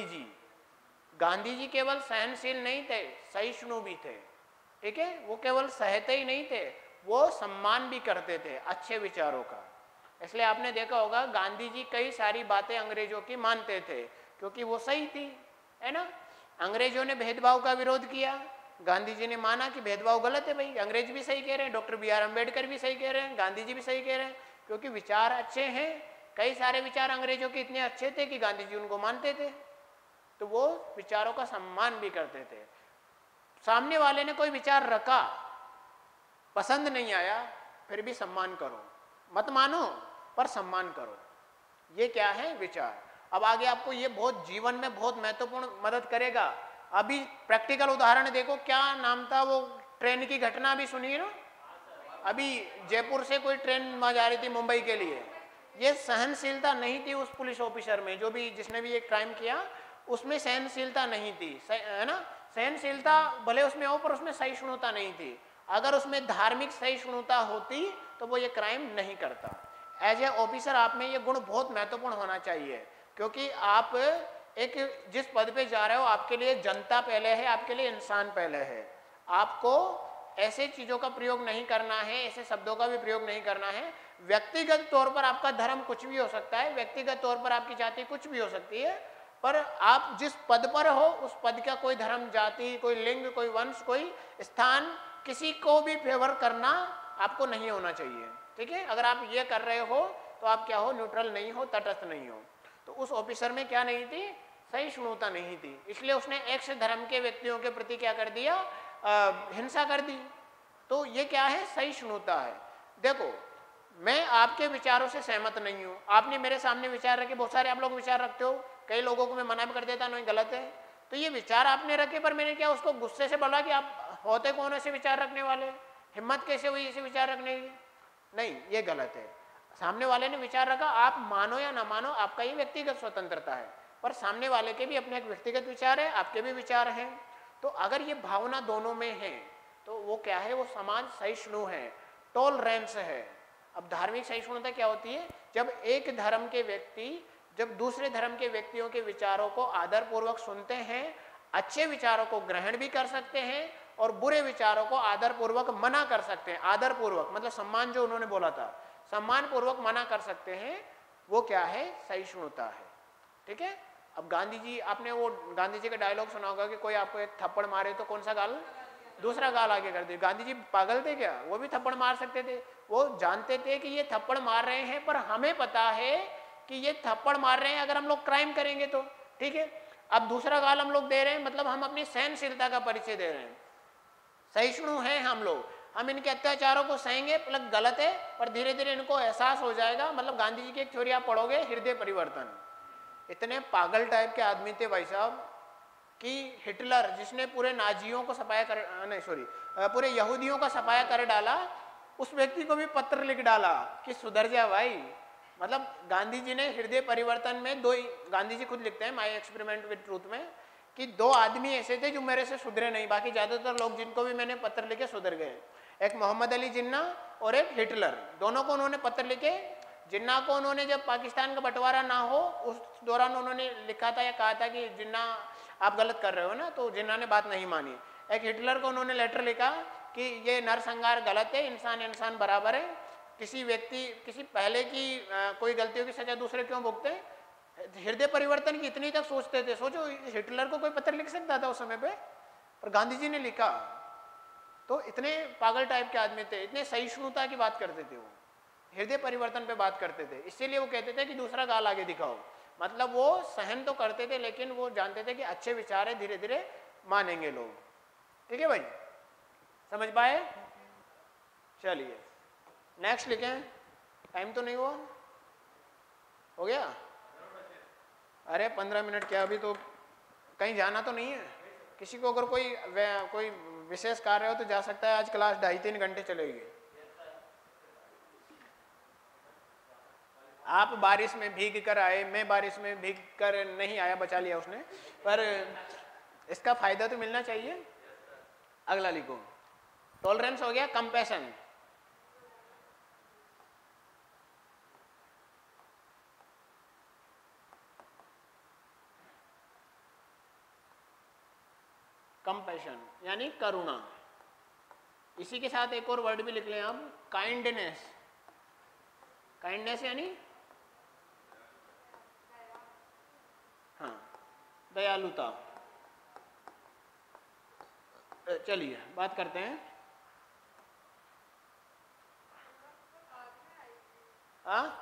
जी केवल सहनशील नहीं थे, सहिष्णु भी थे, ठीक है। वो केवल सहते ही नहीं थे, वो सम्मान भी करते थे अच्छे विचारों का। इसलिए आपने देखा होगा गांधी जी कई सारी बातें अंग्रेजों की मानते थे, क्योंकि वो सही थी, है ना। अंग्रेजों ने भेदभाव का विरोध किया, गांधी जी ने माना कि भेदभाव गलत है भाई, अंग्रेज भी सही कह रहे हैं, डॉक्टर बी.आर. अम्बेडकर भी सही कह रहे हैं, गांधी जी भी सही कह रहे हैं, क्योंकि विचार अच्छे हैं। कई सारे विचार अंग्रेजों के इतने अच्छे थे कि गांधी जी उनको मानते थे, तो वो विचारों का सम्मान भी करते थे। सामने वाले ने कोई विचार रखा, पसंद नहीं आया, फिर भी सम्मान करो, मत मानो पर सम्मान करो। ये क्या है, विचार। अब आगे आपको ये बहुत जीवन में बहुत महत्वपूर्ण मदद करेगा। अभी प्रैक्टिकल उदाहरण देखो, क्या नाम था वो ट्रेन की घटना अभी सुनिए ना, अभी जयपुर से कोई ट्रेन वहां जा रही थी मुंबई के लिए। ये सहनशीलता नहीं थी उस पुलिस ऑफिसर में, जो भी जिसने भी ये क्राइम किया, उसमें सहनशीलता नहीं थी, है ना। सहनशीलता भले उसमें हो, पर उसमें सहिष्णुता नहीं थी। अगर उसमें धार्मिक सहिष्णुता होती तो वो ये क्राइम नहीं करता। एज ए ऑफिसर आप में ये गुण बहुत महत्वपूर्ण होना चाहिए, क्योंकि आप एक जिस पद पे जा रहे हो, आपके लिए जनता पहले है, आपके लिए इंसान पहले है। आपको ऐसे चीज़ों का प्रयोग नहीं करना है, ऐसे शब्दों का भी प्रयोग नहीं करना है। व्यक्तिगत तौर पर आपका धर्म कुछ भी हो सकता है, व्यक्तिगत तौर पर आपकी जाति कुछ भी हो सकती है, पर आप जिस पद पर हो उस पद का कोई धर्म, जाति, कोई लिंग, कोई वंश, कोई स्थान, किसी को भी फेवर करना आपको नहीं होना चाहिए, ठीक है। अगर आप ये कर रहे हो तो आप क्या हो, न्यूट्रल नहीं हो, तटस्थ नहीं हो। तो उस ऑफिसर में क्या नहीं थी, सहिष्णुता नहीं थी, इसलिए उसने एक्स धर्म के व्यक्तियों के प्रति क्या कर दिया, हिंसा कर दी। तो ये क्या है, सहिष्णुता है। देखो मैं आपके विचारों से सहमत नहीं हूँ, आपने मेरे सामने विचार रखे, बहुत सारे आप लोग विचार रखते हो, कई लोगों को मैं मना भी कर देता नहीं, गलत है। तो ये विचार आपने रखे, पर मैंने क्या उसको गुस्से से बोला कि आप होते कौन ऐसे विचार रखने वाले, हिम्मत कैसे हुई ऐसे विचार रखने की, नहीं, ये गलत है। सामने वाले ने विचार रखा, आप मानो या ना मानो, आपका ये व्यक्तिगत स्वतंत्रता है, पर सामने वाले के भी अपने एक व्यक्तिगत विचार है, आपके भी विचार हैं। तो अगर ये भावना दोनों में है तो वो क्या है, वो समाज सहिष्णु है, टॉलरेंस है। अब धार्मिक सहिष्णुता क्या होती है, जब एक धर्म के व्यक्ति जब दूसरे धर्म के व्यक्तियों के विचारों को आदरपूर्वक सुनते हैं, अच्छे विचारों को ग्रहण भी कर सकते हैं और बुरे विचारों को आदरपूर्वक मना कर सकते हैं। आदरपूर्वक मतलब सम्मान, जो उन्होंने बोला था, सम्मान पूर्वक मना कर सकते हैं, वो क्या है, सहिष्णुता है, ठीक है। अब गांधी जी, आपने वो गांधी जी का डायलॉग सुना होगा कि कोई आपको एक थप्पड़ मारे तो कौन सा गाल, दूसरा गाल आगे कर दे। गांधी जी पागल थे क्या, वो भी थप्पड़ मार सकते थे। वो जानते थे कि ये थप्पड़ मार रहे हैं, पर हमें पता है कि ये थप्पड़ मार रहे हैं अगर हम लोग क्राइम करेंगे तो, ठीक है। अब दूसरा गाल हम लोग दे रहे हैं, मतलब हम अपनी सहनशीलता का परिचय दे रहे हैं, सहिष्णु हैं हम लोग, हम इनके अत्याचारों को सहेंगे, प्लस गलत है, पर धीरे धीरे इनको एहसास हो जाएगा। मतलब गांधी जी की एक थ्योरी आप पढ़ोगे, हृदय परिवर्तन। इतने पागल टाइप के आदमी थे भाई साहब कि हिटलर, जिसने पूरे नाजियों को सफाया कर, नहीं सॉरी, पूरे यहूदियों का सफाया कर डाला, उस व्यक्ति को भी पत्र लिख डाला कि सुधर जा भाई, मतलब गांधी जी ने हृदय परिवर्तन में दो, गांधी जी खुद लिखते हैं माय एक्सपेरिमेंट विद ट्रूथ में, कि 2 आदमी ऐसे थे जो मेरे से सुधरे नहीं, बाकी ज्यादातर लोग जिनको भी मैंने पत्र लिखे सुधर गए। एक मोहम्मद अली जिन्ना और एक हिटलर, दोनों को उन्होंने पत्र लिखे। जिन्ना को उन्होंने जब पाकिस्तान का बंटवारा ना हो उस दौरान उन्होंने लिखा था या कहा था कि जिन्ना आप गलत कर रहे हो ना, तो जिन्ना ने बात नहीं मानी। एक हिटलर को उन्होंने लेटर लिखा कि ये नरसंहार गलत है, इंसान इंसान बराबर है, किसी व्यक्ति किसी पहले की कोई गलतियों की सजा दूसरे क्यों भुगते। हृदय परिवर्तन की इतनी तक सोचते थे। सोचो हिटलर को कोई पत्र लिख सकता था उस समय पे, पर गांधी जी ने लिखा। तो इतने पागल टाइप के आदमी थे, इतने सहिष्णुता की बात करते थे, वो हृदय परिवर्तन पे बात करते थे। इसीलिए वो कहते थे कि दूसरा गाल आगे दिखाओ, मतलब वो सहन तो करते थे लेकिन वो जानते थे कि अच्छे विचार है, धीरे धीरे मानेंगे लोग। ठीक है भाई, समझ पाए? चलिए नेक्स्ट लिखें। टाइम तो नहीं हुआ, हो गया? अरे 15 मिनट क्या, अभी तो कहीं जाना तो नहीं है? किसी को अगर कोई विशेष कार्य हो तो जा सकता है। आज क्लास 2.5-3 घंटे चलेगी। आप बारिश में भीग कर आए, मैं बारिश में भीग कर नहीं आया, बचा लिया उसने, पर इसका फायदा तो मिलना चाहिए। अगला लिखो, टॉलरेंस हो गया, कंपैशन। कंपैशन यानी करुणा। इसी के साथ एक और वर्ड भी लिख लें आप, काइंडनेस। काइंडनेस यानी हाँ दयालुता। चलिए बात करते हैं। हाँ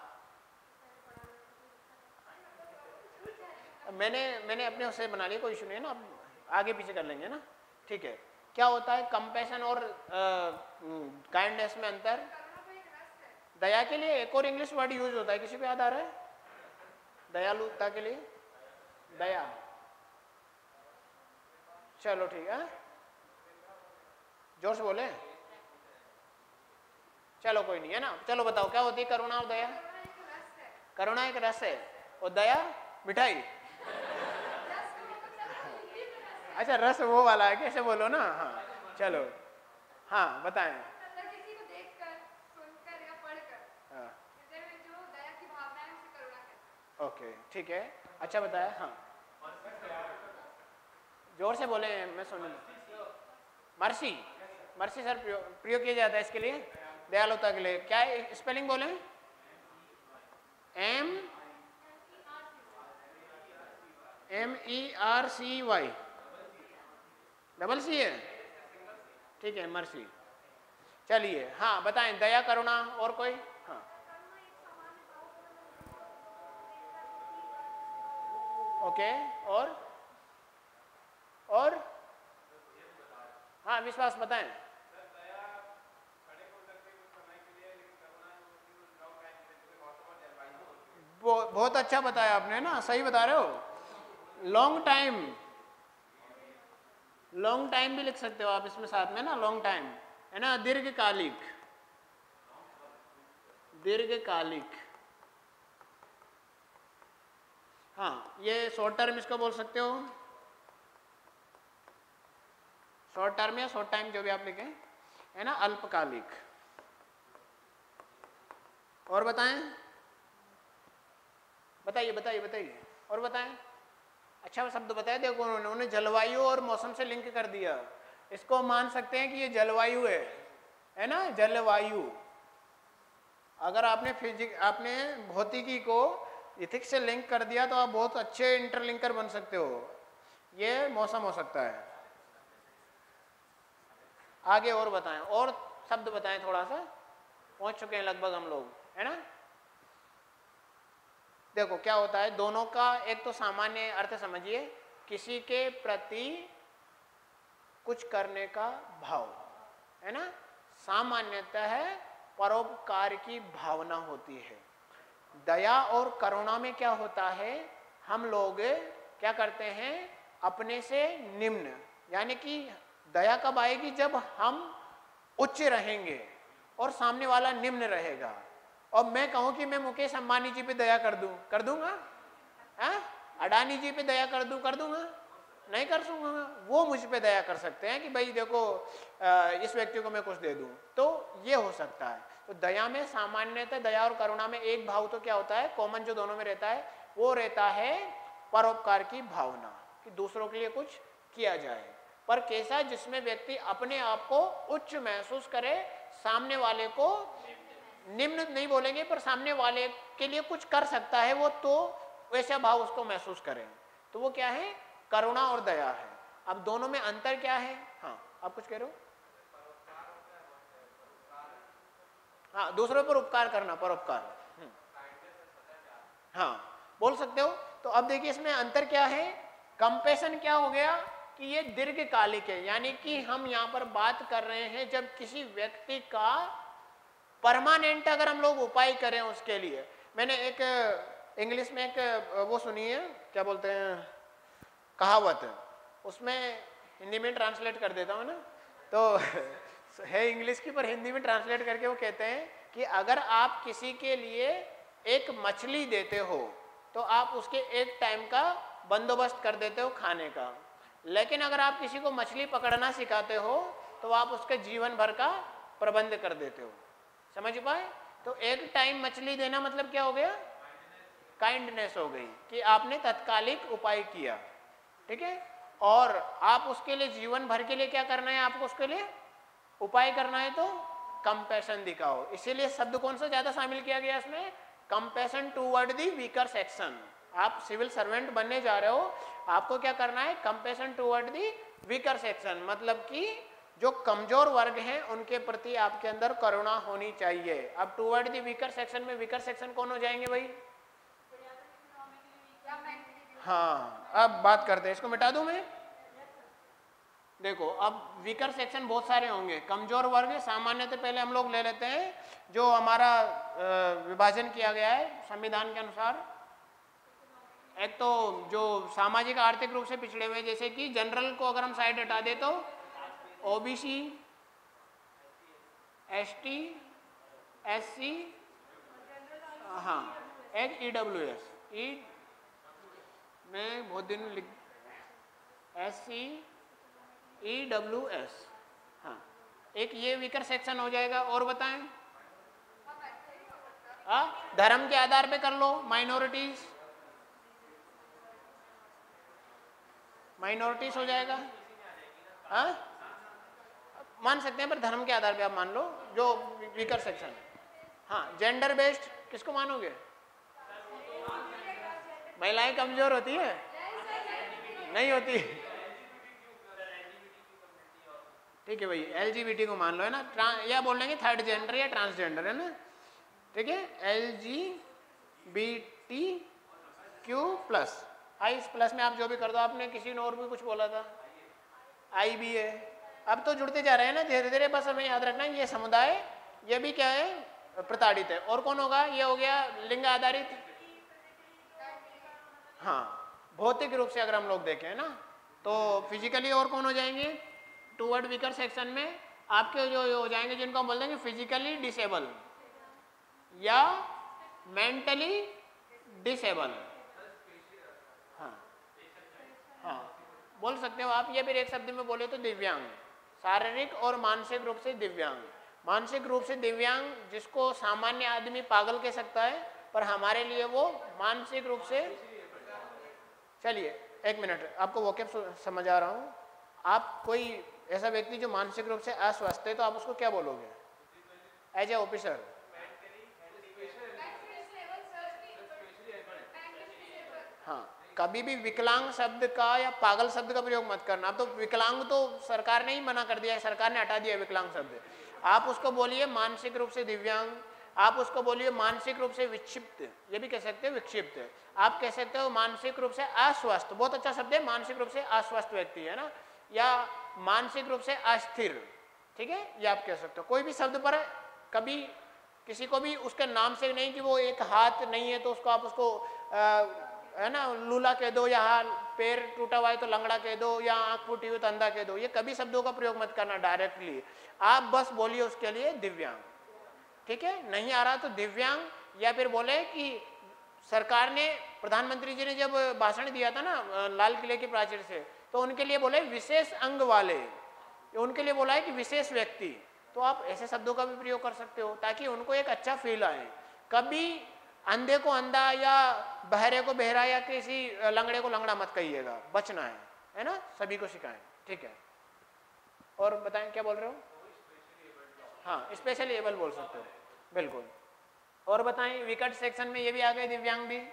मैंने अपने उससे बना लिया, कोई इशू नहीं है ना, अब आगे पीछे कर लेंगे ना। ठीक है, क्या होता है कंपैशन और काइंडनेस में अंतर? दया के लिए एक और इंग्लिश वर्ड यूज होता है, किसी को याद आ रहा है? दयालुता के लिए दया। चलो ठीक है, जोर से बोले। चलो कोई नहीं है ना, चलो बताओ क्या होती है करुणा और दया? करुणा एक रस है और दया मिठाई। अच्छा रस वो वाला है, कैसे बोलो ना। हाँ चलो, हाँ बताएं। किसी को देखकर, सुनकर या पढ़कर हृदय में जो दया की भावना है उसे करुणा कहते हैं। ओके ठीक है, अच्छा बताया। हाँ जोर से बोले, मैं सुन। मर्सी, मर्सी सर प्रयोग किया जाता है इसके लिए, दयालुता के लिए। क्या स्पेलिंग बोले? MERCY, डबल सी है? ठीक है मर्सी। चलिए हाँ बताएं, दया करुणा और कोई? हाँ ओके, और हाँ विश्वास बताएं। बहुत अच्छा बताया आपने ना, सही बता रहे हो। लॉन्ग टाइम भी लिख सकते हो आप इसमें साथ में ना, लॉन्ग टाइम है ना, दीर्घकालिक। हाँ ये शॉर्ट टर्म इसको बोल सकते हो, शॉर्ट टर्म या शॉर्ट टाइम जो भी आप लिखें, है ना, अल्पकालिक। और बताएं, बताइए और बताएं। अच्छा शब्द बताया, देखो उन्होंने जलवायु और मौसम से लिंक कर दिया। इसको मान सकते हैं कि ये जलवायु है ना, जलवायु। अगर आपने भौतिकी को इथिक्स से लिंक कर दिया तो आप बहुत अच्छे इंटरलिंकर बन सकते हो। ये मौसम हो सकता है। आगे और बताएं, और शब्द बताएं, थोड़ा सा पहुंच चुके हैं लगभग हम लोग, है ना। देखो क्या होता है, दोनों का एक तो सामान्य अर्थ समझिए, किसी के प्रति कुछ करने का भाव, है ना। सामान्यतः है परोपकार की भावना होती है। दया और करुणा में क्या होता है, हम लोग क्या करते हैं, अपने से निम्न, यानी कि दया कब आएगी, जब हम उच्च रहेंगे और सामने वाला निम्न रहेगा। और मैं कहूं कि मैं मुकेश अंबानी जी पे दया कर दूं, कर दूंगा? अडानी जी पे दया कर दूंगा? नहीं कर सकूंगा। वो मुझ पे दया कर सकते हैं कि भाई देखो इस व्यक्ति को मैं कुछ दे दूं, तो ये हो सकता है। तो दया में सामान्यतः, दया और करुणा में एक भाव तो क्या होता है, कॉमन जो दोनों में रहता है, वो रहता है परोपकार की भावना, कि दूसरों के लिए कुछ किया जाए। पर कैसा? जिसमें व्यक्ति अपने आप को उच्च महसूस करे, सामने वाले को निम्न नहीं बोलेंगे, पर सामने वाले के लिए कुछ कर सकता है वो, तो वैसा भाव उसको महसूस करें, तो वो क्या है? करुणा और दया है। अब दोनों में अंतर क्या है? हाँ, आप कुछ कह रहे हो? हाँ, दूसरों पर उपकार करना, परोपकार। हाँ, बोल सकते हो। तो अब देखिए इसमें अंतर क्या है। कंपेशन क्या हो गया कि ये दीर्घकालिक है, यानी कि हम यहाँ पर बात कर रहे हैं जब किसी व्यक्ति का परमानेंट अगर हम लोग उपाय करें उसके लिए। मैंने एक इंग्लिश में एक वो सुनी है, क्या बोलते हैं, कहावत, उसमें हिंदी में ट्रांसलेट कर देता हूँ ना, तो है इंग्लिश की, पर हिंदी में ट्रांसलेट करके वो कहते हैं कि अगर आप किसी के लिए एक मछली देते हो तो आप उसके एक टाइम का बंदोबस्त कर देते हो खाने का, लेकिन अगर आप किसी को मछली पकड़ना सिखाते हो तो आप उसके जीवन भर का प्रबंध कर देते हो। समझ पाए? तो एक टाइम मछली देना मतलब क्या हो गया? काइंडनेस हो गई, कि आपने तत्कालिक उपाय किया, ठीक है। और आप उसके लिए जीवन भर के लिए क्या करना है, आपको उसके लिए उपाय करना है, तो कंपैशन दिखाओ। इसीलिए शब्द कौन सा ज्यादा शामिल किया गया इसमें? Compassion toward the weaker section. आप सिविल सर्वेंट बनने जा रहे हो, आपको क्या करना है? Compassion toward the weaker section, मतलब कि जो कमजोर वर्ग हैं उनके प्रति आपके अंदर करुणा होनी चाहिए। अब टूवर्ड दी वीकर सेक्शन में वीकर सेक्शन कौन हो जाएंगे भाई? हाँ, अब बात करते हैं, इसको मिटा दूं मैं। देखो, अब वीकर सेक्शन बहुत सारे होंगे। कमजोर वर्ग सामान्यतः पहले हम लोग ले लेते हैं जो हमारा विभाजन किया गया है संविधान के अनुसार। एक तो जो सामाजिक आर्थिक रूप से पिछड़े हुए, जैसे कि जनरल को अगर हम साइड हटा दे तो ओबीसी, एसटी, एससी, हाँ, एक ईडब्ल्यूएस, मैं बहुत दिन लिख, एससी, ईडब्ल्यूएस, हाँ, एक ये वीकर सेक्शन हो जाएगा। और बताएं? धर्म के आधार पे कर लो, माइनॉरिटीज, माइनॉरिटीज हो जाएगा। हाँ, मान सकते हैं, पर धर्म के आधार पे आप मान लो जो वीकर सेक्शन। हाँ, जेंडर बेस्ड किसको मानोगे? महिलाएं कमजोर होती है? नहीं होती। ठीक है भाई, एलजीबीटी को मान लो, है ना, या बोल लेंगे थर्ड जेंडर या ट्रांसजेंडर, है ना, ठीक है। LGBT Q plus, I plus में आप जो भी कर दो, आपने किसी ने और भी कुछ बोला था, आई भी है। अब तो जुड़ते जा रहे हैं ना धीरे धीरे, बस हमें याद रखना है ये समुदाय, ये भी क्या है, प्रताड़ित है। और कौन होगा? ये हो गया लिंग आधारित। हाँ, भौतिक रूप से अगर हम लोग देखें, है ना, तो फिजिकली और कौन हो जाएंगे टूवर्ड वीकर सेक्शन में? आपके जो हो जाएंगे जिनको हम बोल देंगे फिजिकली डिसेबल या मेंटली डिसेबल। हाँ हाँ, बोल सकते हो आप। या फिर एक शब्द में बोले तो दिव्यांग, शारीरिक और मानसिक रूप से दिव्यांग। मानसिक रूप से दिव्यांग जिसको सामान्य आदमी पागल कह सकता है, पर हमारे लिए वो मानसिक रूप से, चलिए एक मिनट, आपको वोकैब समझ आ रहा हूँ। आप कोई ऐसा व्यक्ति जो मानसिक रूप से अस्वस्थ है, तो आप उसको क्या बोलोगे एज ए ऑफिसर? हाँ, कभी भी विकलांग शब्द का या पागल शब्द का प्रयोग मत करना। अब तो विकलांग तो सरकार ने ही मना कर दिया है, सरकार ने हटा दिया विकलांग शब्द। आप उसको बोलिए मानसिक रूप से दिव्यांग, आप उसको बोलिए मानसिक रूप से विक्षिप्त, ये भी कह सकते हो विक्षिप्त। आप कह सकते हो मानसिक रूप से अस्वस्थ, बहुत अच्छा शब्द है, मानसिक रूप से अस्वस्थ व्यक्ति, है ना, या मानसिक रूप से अस्थिर, ठीक है, ये आप कह सकते हो। कोई भी शब्द पर कभी किसी को भी उसके नाम से नहीं, कि वो एक हाथ नहीं है तो उसको आप उसको है ना लूला कह दो, या पैर टूटा हुआ है तो लंगड़ा कह दो, या आंख फूटी हुई तो अंधा कह दो। ये कभी शब्दों का प्रयोग मत करना डायरेक्टली। आप बस बोलिए उसके लिए दिव्यांग, ठीक है, नहीं आ रहा तो दिव्यांग, या फिर बोले कि सरकार ने, प्रधानमंत्री जी ने जब भाषण दिया था ना लाल किले की प्राचीर से, तो उनके लिए बोले विशेष अंग वाले, उनके लिए बोला है कि विशेष व्यक्ति। तो आप ऐसे शब्दों का भी प्रयोग कर सकते हो ताकि उनको एक अच्छा फील आए। कभी अंधे को अंधा या बहरे को बहरा या किसी लंगड़े को लंगड़ा मत कहिएगा, बचना है ना, सभी को सिखाएं, ठीक है। और बताएं क्या बोल रहे हो? हाँ, स्पेशली एबल बोल सकते हो, बिल्कुल। और बताएं, विकट सेक्शन में ये भी आ गए दिव्यांग भी।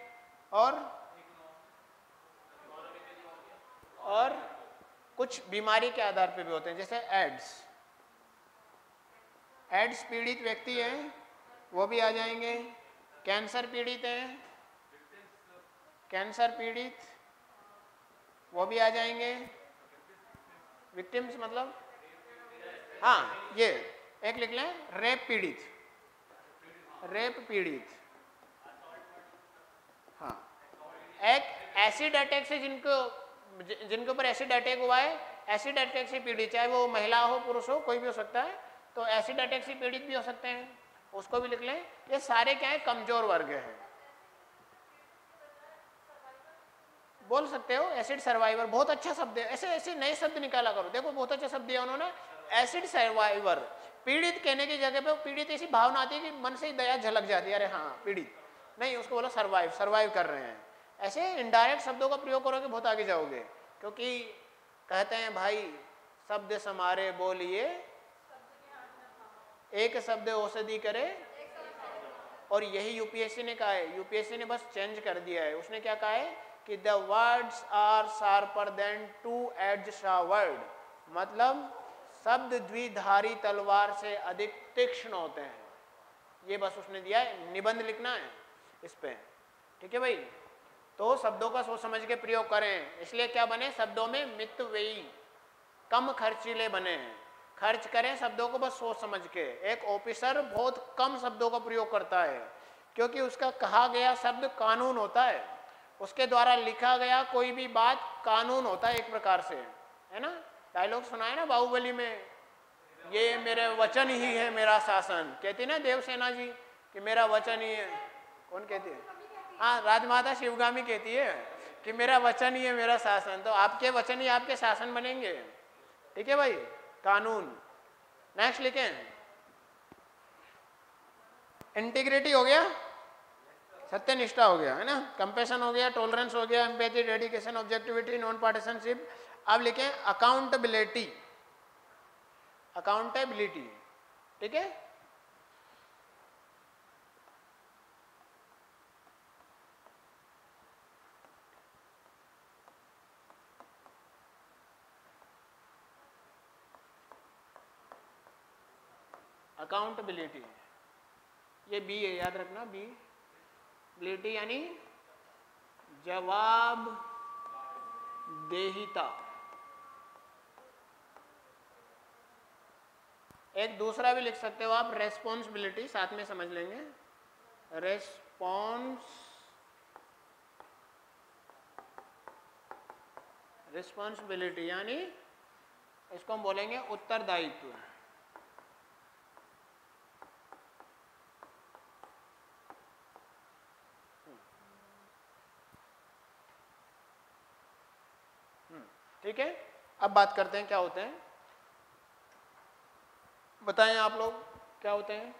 और कुछ बीमारी के आधार पे भी होते हैं, जैसे एड्स पीड़ित व्यक्ति हैं, वो भी आ जाएंगे। कैंसर पीड़ित हैं, कैंसर पीड़ित, वो भी आ जाएंगे। विक्टिम्स मतलब, हाँ ये एक लिख लें, रेप पीड़ित, रेप पीड़ित, हाँ। एक एसिड अटैक से जिनके ऊपर एसिड अटैक हुआ है, एसिड अटैक से पीड़ित, चाहे वो महिला हो पुरुष हो, कोई भी हो सकता है, तो एसिड अटैक से पीड़ित भी हो सकते हैं, उसको भी लिख लें। ये सारे क्या है, कमजोर वर्ग हैं। बोल सकते हो एसिड सर्वाइवर, बहुत अच्छा शब्द है, ऐसे ऐसे नए शब्द निकाला करो। देखो बहुत अच्छा शब्द दिया उन्होंने, एसिड सर्वाइवर। पीड़ित कहने की जगह पे पीड़ित ऐसी भावना आती है कि मन से ही दया झलक जाती है, अरे हाँ पीड़ित, नहीं, उसको बोलो सर्वाइव कर रहे हैं। ऐसे इनडायरेक्ट शब्दों का प्रयोग करोगे बहुत आगे जाओगे, क्योंकि कहते हैं भाई शब्द समारे बोलिए, एक शब्द औषधि करे, और यही यूपीएससी ने कहा है। यूपीएससी ने बस चेंज कर दिया है, उसने क्या कहा है कि the words are sharper than two edged sword, मतलब शब्द द्विधारी तलवार से अधिक तीक्ष्ण होते हैं। ये बस उसने दिया है, निबंध लिखना है इस पे, ठीक है भाई। तो शब्दों का सोच समझ के प्रयोग करें, इसलिए क्या बने, शब्दों में मितव्ययी, कम खर्चीले बने, खर्च करें शब्दों को बस सोच समझ के। एक ऑफिसर बहुत कम शब्दों का प्रयोग करता है, क्योंकि उसका कहा गया शब्द कानून होता है, उसके द्वारा लिखा गया कोई भी बात कानून होता है एक प्रकार से, है ना। डायलॉग सुना है ना बाहुबली में, ये मेरे वचन ही है मेरा शासन, कहती ना देवसेना जी कि मेरा वचन ही है। कौन कहती है? हाँ, राजमाता शिवगामी कहती है कि मेरा वचन ही है मेरा शासन। तो आपके वचन ही आपके शासन बनेंगे, ठीक है भाई, कानून। नेक्स्ट लिखें, इंटीग्रिटी हो गया, सत्यनिष्ठा हो गया, है ना, कंपैशन हो गया, टॉलरेंस हो गया, empathy, dedication, objectivity, non partisanship. अब लिखें अकाउंटेबिलिटी, अकाउंटेबिलिटी, ठीक है। अकाउंटेबिलिटी, ये बी है, याद रखना, बी बिलिटी यानी जवाब देहिता। एक दूसरा भी लिख सकते हो आप, रेस्पॉन्सिबिलिटी, साथ में समझ लेंगे, रिस्पॉन्सिबिलिटी यानी इसको हम बोलेंगे उत्तरदायित्व। ठीक है, अब बात करते हैं क्या होते हैं, बताएं आप लोग क्या होते हैं।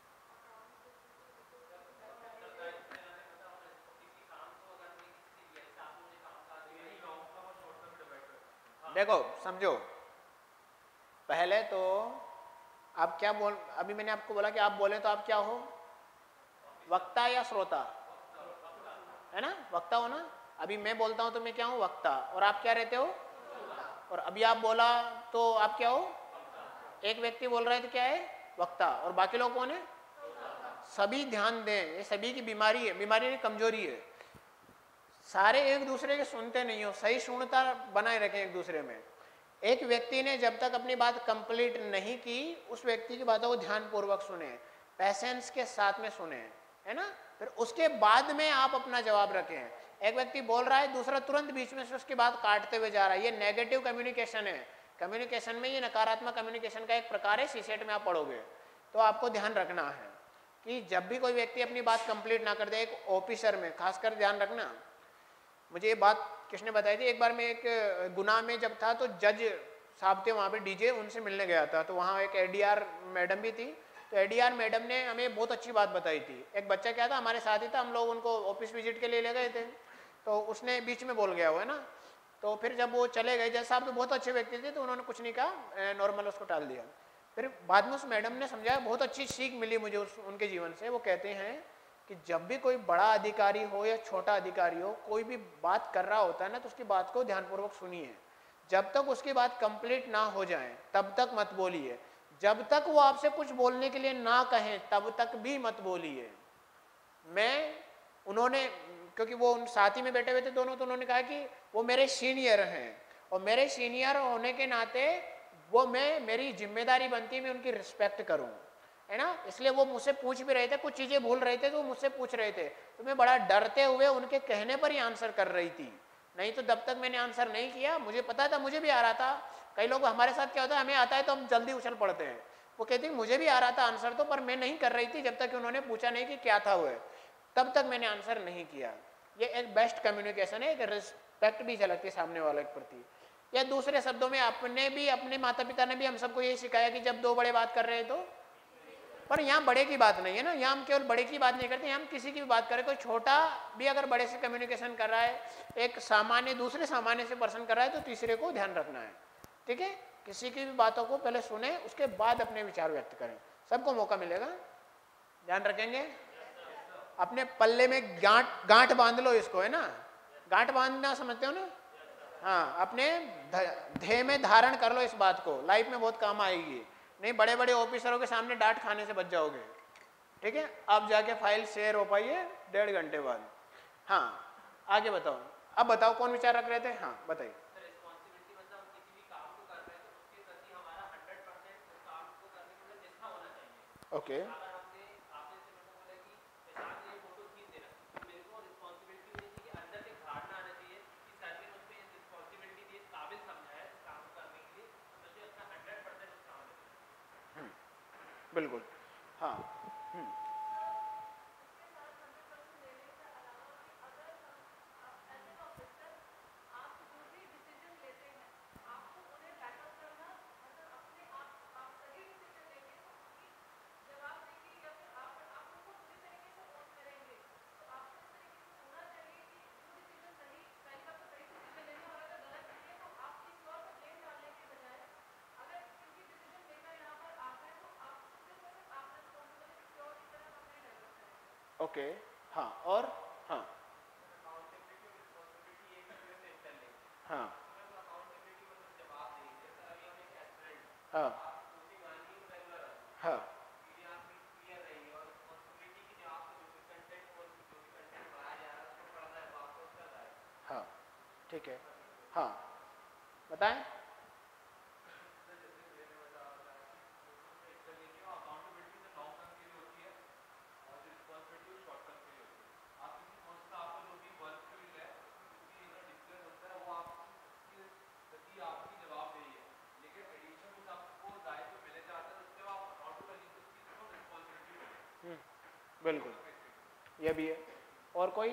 देखो समझो, पहले तो आप क्या बोल, अभी मैंने आपको बोला कि आप बोले तो आप क्या हो, वक्ता या श्रोता, है ना, वक्ता हो ना। अभी मैं बोलता हूं तो मैं क्या हूं, वक्ता, और आप क्या रहते हो, और अभी आप बोला तो आप क्या हो, एक व्यक्ति बोल रहा है तो क्या है, वक्ता, और बाकी लोग कौन है, सभी ध्यान दें, ये सभी की बीमारी है, बीमारी नहीं कमजोरी है। सारे एक दूसरे के सुनते नहीं हो, सही सुनता बनाए रखें एक दूसरे में। एक व्यक्ति ने जब तक अपनी बात कंप्लीट नहीं की, उस व्यक्ति की बातों को ध्यानपूर्वक सुने, पैसेंस के साथ में सुने, है ना, फिर उसके बाद में आप अपना जवाब रखें। एक व्यक्ति बोल रहा है, दूसरा तुरंत बीच में से उसकी बात काटते हुए जा रहा है, ये नेगेटिव कम्युनिकेशन है। कम्युनिकेशन में ये नकारात्मक कम्युनिकेशन का एक प्रकार है, सीसेट में आप पढ़ोगे तो आपको ध्यान रखना है। कि जब भी कोई व्यक्ति अपनी बात कंप्लीट ना कर दे, एक ऑफिसर में खासकर ध्यान रखना, मुझे ये बात किसने बताई थी, एक बार मैं एक गुनाह में जब था तो जज साहब थे वहाँ पे डीजे, उनसे मिलने गया था, तो वहाँ एक एडीआर मैडम भी थी, तो एडीआर मैडम ने हमें बहुत अच्छी बात बताई थी। एक बच्चा क्या था हमारे साथ ही था, हम लोग उनको ऑफिस विजिट के लिए ले गए थे, तो उसने बीच में बोल गया हुआ है ना, तो फिर जब वो चले गए, जज साहब तो बहुत अच्छे व्यक्ति थे, तो उन्होंने कुछ नहीं कहा, नॉर्मल उसको टाल दिया। फिर बाद में उस मैडम ने समझाया, बहुत अच्छी सीख मिली मुझे उनके जीवन से। वो कहते हैं कि जब भी कोई बड़ा अधिकारी हो या छोटा अधिकारी हो, कोई भी बात कर रहा होता है ना, तो उसकी बात को ध्यानपूर्वक सुनिए। जब तक उसकी बात कंप्लीट ना हो जाए तब तक मत बोलिए, जब तक वो आपसे कुछ बोलने के लिए ना कहें तब तक भी मत बोलिए। उन्होंने, क्योंकि वो उन साथी में बैठे हुए थे दोनों, तो उन्होंने कहा कि वो मेरे सीनियर हैं, और मेरे सीनियर होने के नाते वो मेरी जिम्मेदारी बनती है मैं उनकी रिस्पेक्ट करूं, है ना। इसलिए वो मुझसे पूछ भी रहे थे, कुछ चीज़ें भूल रहे थे तो मुझसे पूछ रहे थे, तो मैं बड़ा डरते हुए उनके कहने पर ही आंसर कर रही थी, नहीं तो जब तक मैंने आंसर नहीं किया, मुझे पता था, मुझे भी आ रहा था। कई लोग हमारे साथ क्या होता है, हमें आता है तो हम जल्दी उछल पड़ते हैं। वो कहती मुझे भी आ रहा था आंसर तो, पर मैं नहीं कर रही थी जब तक उन्होंने पूछा नहीं कि क्या था वो, तब तक मैंने आंसर नहीं किया। ये एक बेस्ट कम्युनिकेशन है, एक रिस्पेक्ट भी झलकती है सामने वाले के प्रति। या दूसरे शब्दों में अपने माता पिता ने भी हम सबको ये सिखाया कि जब दो बड़े बात कर रहे हैं तो, पर यहाँ बड़े की बात नहीं है ना, यहाँ हम केवल बड़े की बात नहीं करते, हम किसी की भी बात करें, कोई छोटा भी अगर बड़े से कम्युनिकेशन कर रहा है, एक सामान्य दूसरे सामान्य से पर्सन कर रहा है, तो तीसरे को ध्यान रखना है, ठीक है। किसी की भी बातों को पहले सुने, उसके बाद अपने विचार व्यक्त करें, सबको मौका मिलेगा, ध्यान रखेंगे। अपने पल्ले में गांठ बांध लो इसको, है ना, गांठ बांधना समझते हो ना, हाँ, अपने ध्येय में धारण कर लो इस बात को, लाइफ में बहुत काम आएगी, नहीं बड़े बड़े ऑफिसरों के सामने डांट खाने से बच जाओगे, ठीक है। अब जाके फाइल शेयर हो पाई है 1.5 घंटे बाद। हाँ, आगे बताओ, अब बताओ कौन विचार रख रहे थे, हाँ बताइए। ओके, बिल्कुल, हाँ, ओके, हाँ, और हाँ, हाँ, हाँ, हाँ, हाँ, ठीक है, हाँ, बताएं। बिल्कुल, ये भी है। और कोई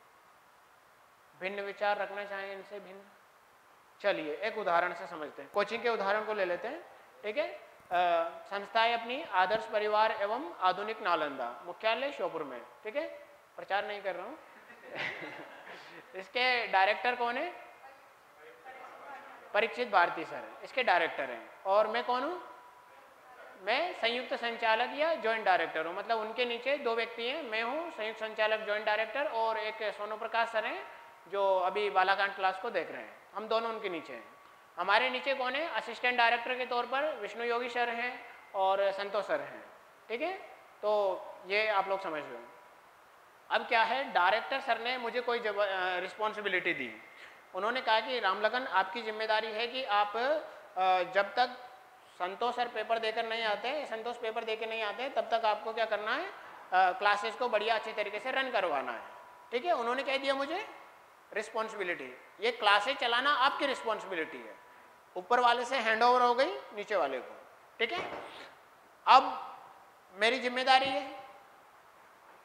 भिन्न विचार रखना चाहें इनसे भिन्न? चलिए एक उदाहरण से समझते हैं, कोचिंग के उदाहरण को ले लेते हैं, ठीक है। संस्थाएं अपनी आदर्श परिवार एवं आधुनिक नालंदा, मुख्यालय श्योपुर में, ठीक है, प्रचार नहीं कर रहा हूँ इसके डायरेक्टर कौन है? परीक्षित भारती सर, इसके डायरेक्टर हैं, और मैं कौन हूँ? मैं संयुक्त संचालक या जॉइंट डायरेक्टर हूँ, मतलब उनके नीचे 2 व्यक्ति हैं, मैं हूँ संयुक्त संचालक जॉइंट डायरेक्टर, और एक सोनू प्रकाश सर हैं जो अभी बालाकांड क्लास को देख रहे हैं, हम दोनों उनके नीचे हैं। हमारे नीचे कौन है? असिस्टेंट डायरेक्टर के तौर पर विष्णु योगी सर हैं और संतोष सर हैं, ठीक है। तो ये आप लोग समझ लो। अब क्या है, डायरेक्टर सर ने मुझे कोई रिस्पॉन्सिबिलिटी दी, उन्होंने कहा कि रामलखन आपकी जिम्मेदारी है कि आप जब तक संतोष सर पेपर देकर नहीं आते, संतोष पेपर देकर नहीं आते, तब तक आपको क्या करना है, क्लासेस को बढ़िया अच्छी तरीके से रन करवाना है, ठीक है। उन्होंने कह दिया मुझे रिस्पॉन्सिबिलिटी, ये क्लासेस चलाना आपकी रिस्पॉन्सिबिलिटी है, ऊपर वाले से हैंड ओवर हो गई नीचे वाले को, ठीक है। अब मेरी जिम्मेदारी है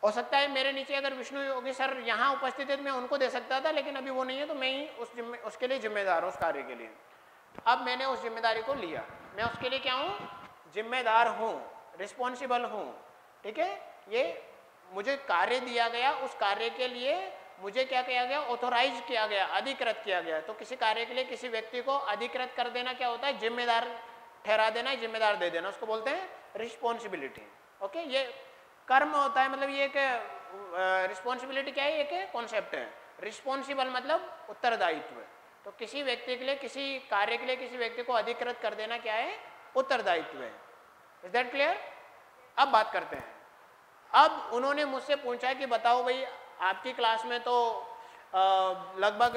हो सकता है मेरे नीचे अगर विष्णु योगी सर यहाँ उपस्थित है तो मैं उनको दे सकता था, लेकिन अभी वो नहीं है तो मैं ही उसके लिए जिम्मेदार हूँ, उस कार्य के लिए। अब मैंने उस जिम्मेदारी को लिया, मैं उसके लिए क्या हूँ, जिम्मेदार हूँ, रिस्पॉन्सिबल हूँ। ठीक है, ये मुझे कार्य दिया गया, उस कार्य के लिए मुझे क्या किया गया, ऑथोराइज किया गया, अधिकृत किया गया। तो किसी कार्य के लिए किसी व्यक्ति को अधिकृत कर देना क्या होता है, जिम्मेदार ठहरा देना, जिम्मेदार दे देना, उसको बोलते हैं रिस्पॉन्सिबिलिटी। ओके, ये कर्म होता है, मतलब ये एक रिस्पॉन्सिबिलिटी क्या है, एक कॉन्सेप्ट है। रिस्पॉन्सिबल मतलब उत्तरदायित्व। तो किसी व्यक्ति के लिए, किसी कार्य के लिए किसी व्यक्ति को अधिकृत कर देना क्या है, उत्तरदायित्व है। Is that clear? अब बात करते हैं। अब उन्होंने मुझसे पूछा कि बताओ भाई, आपकी क्लास में तो लगभग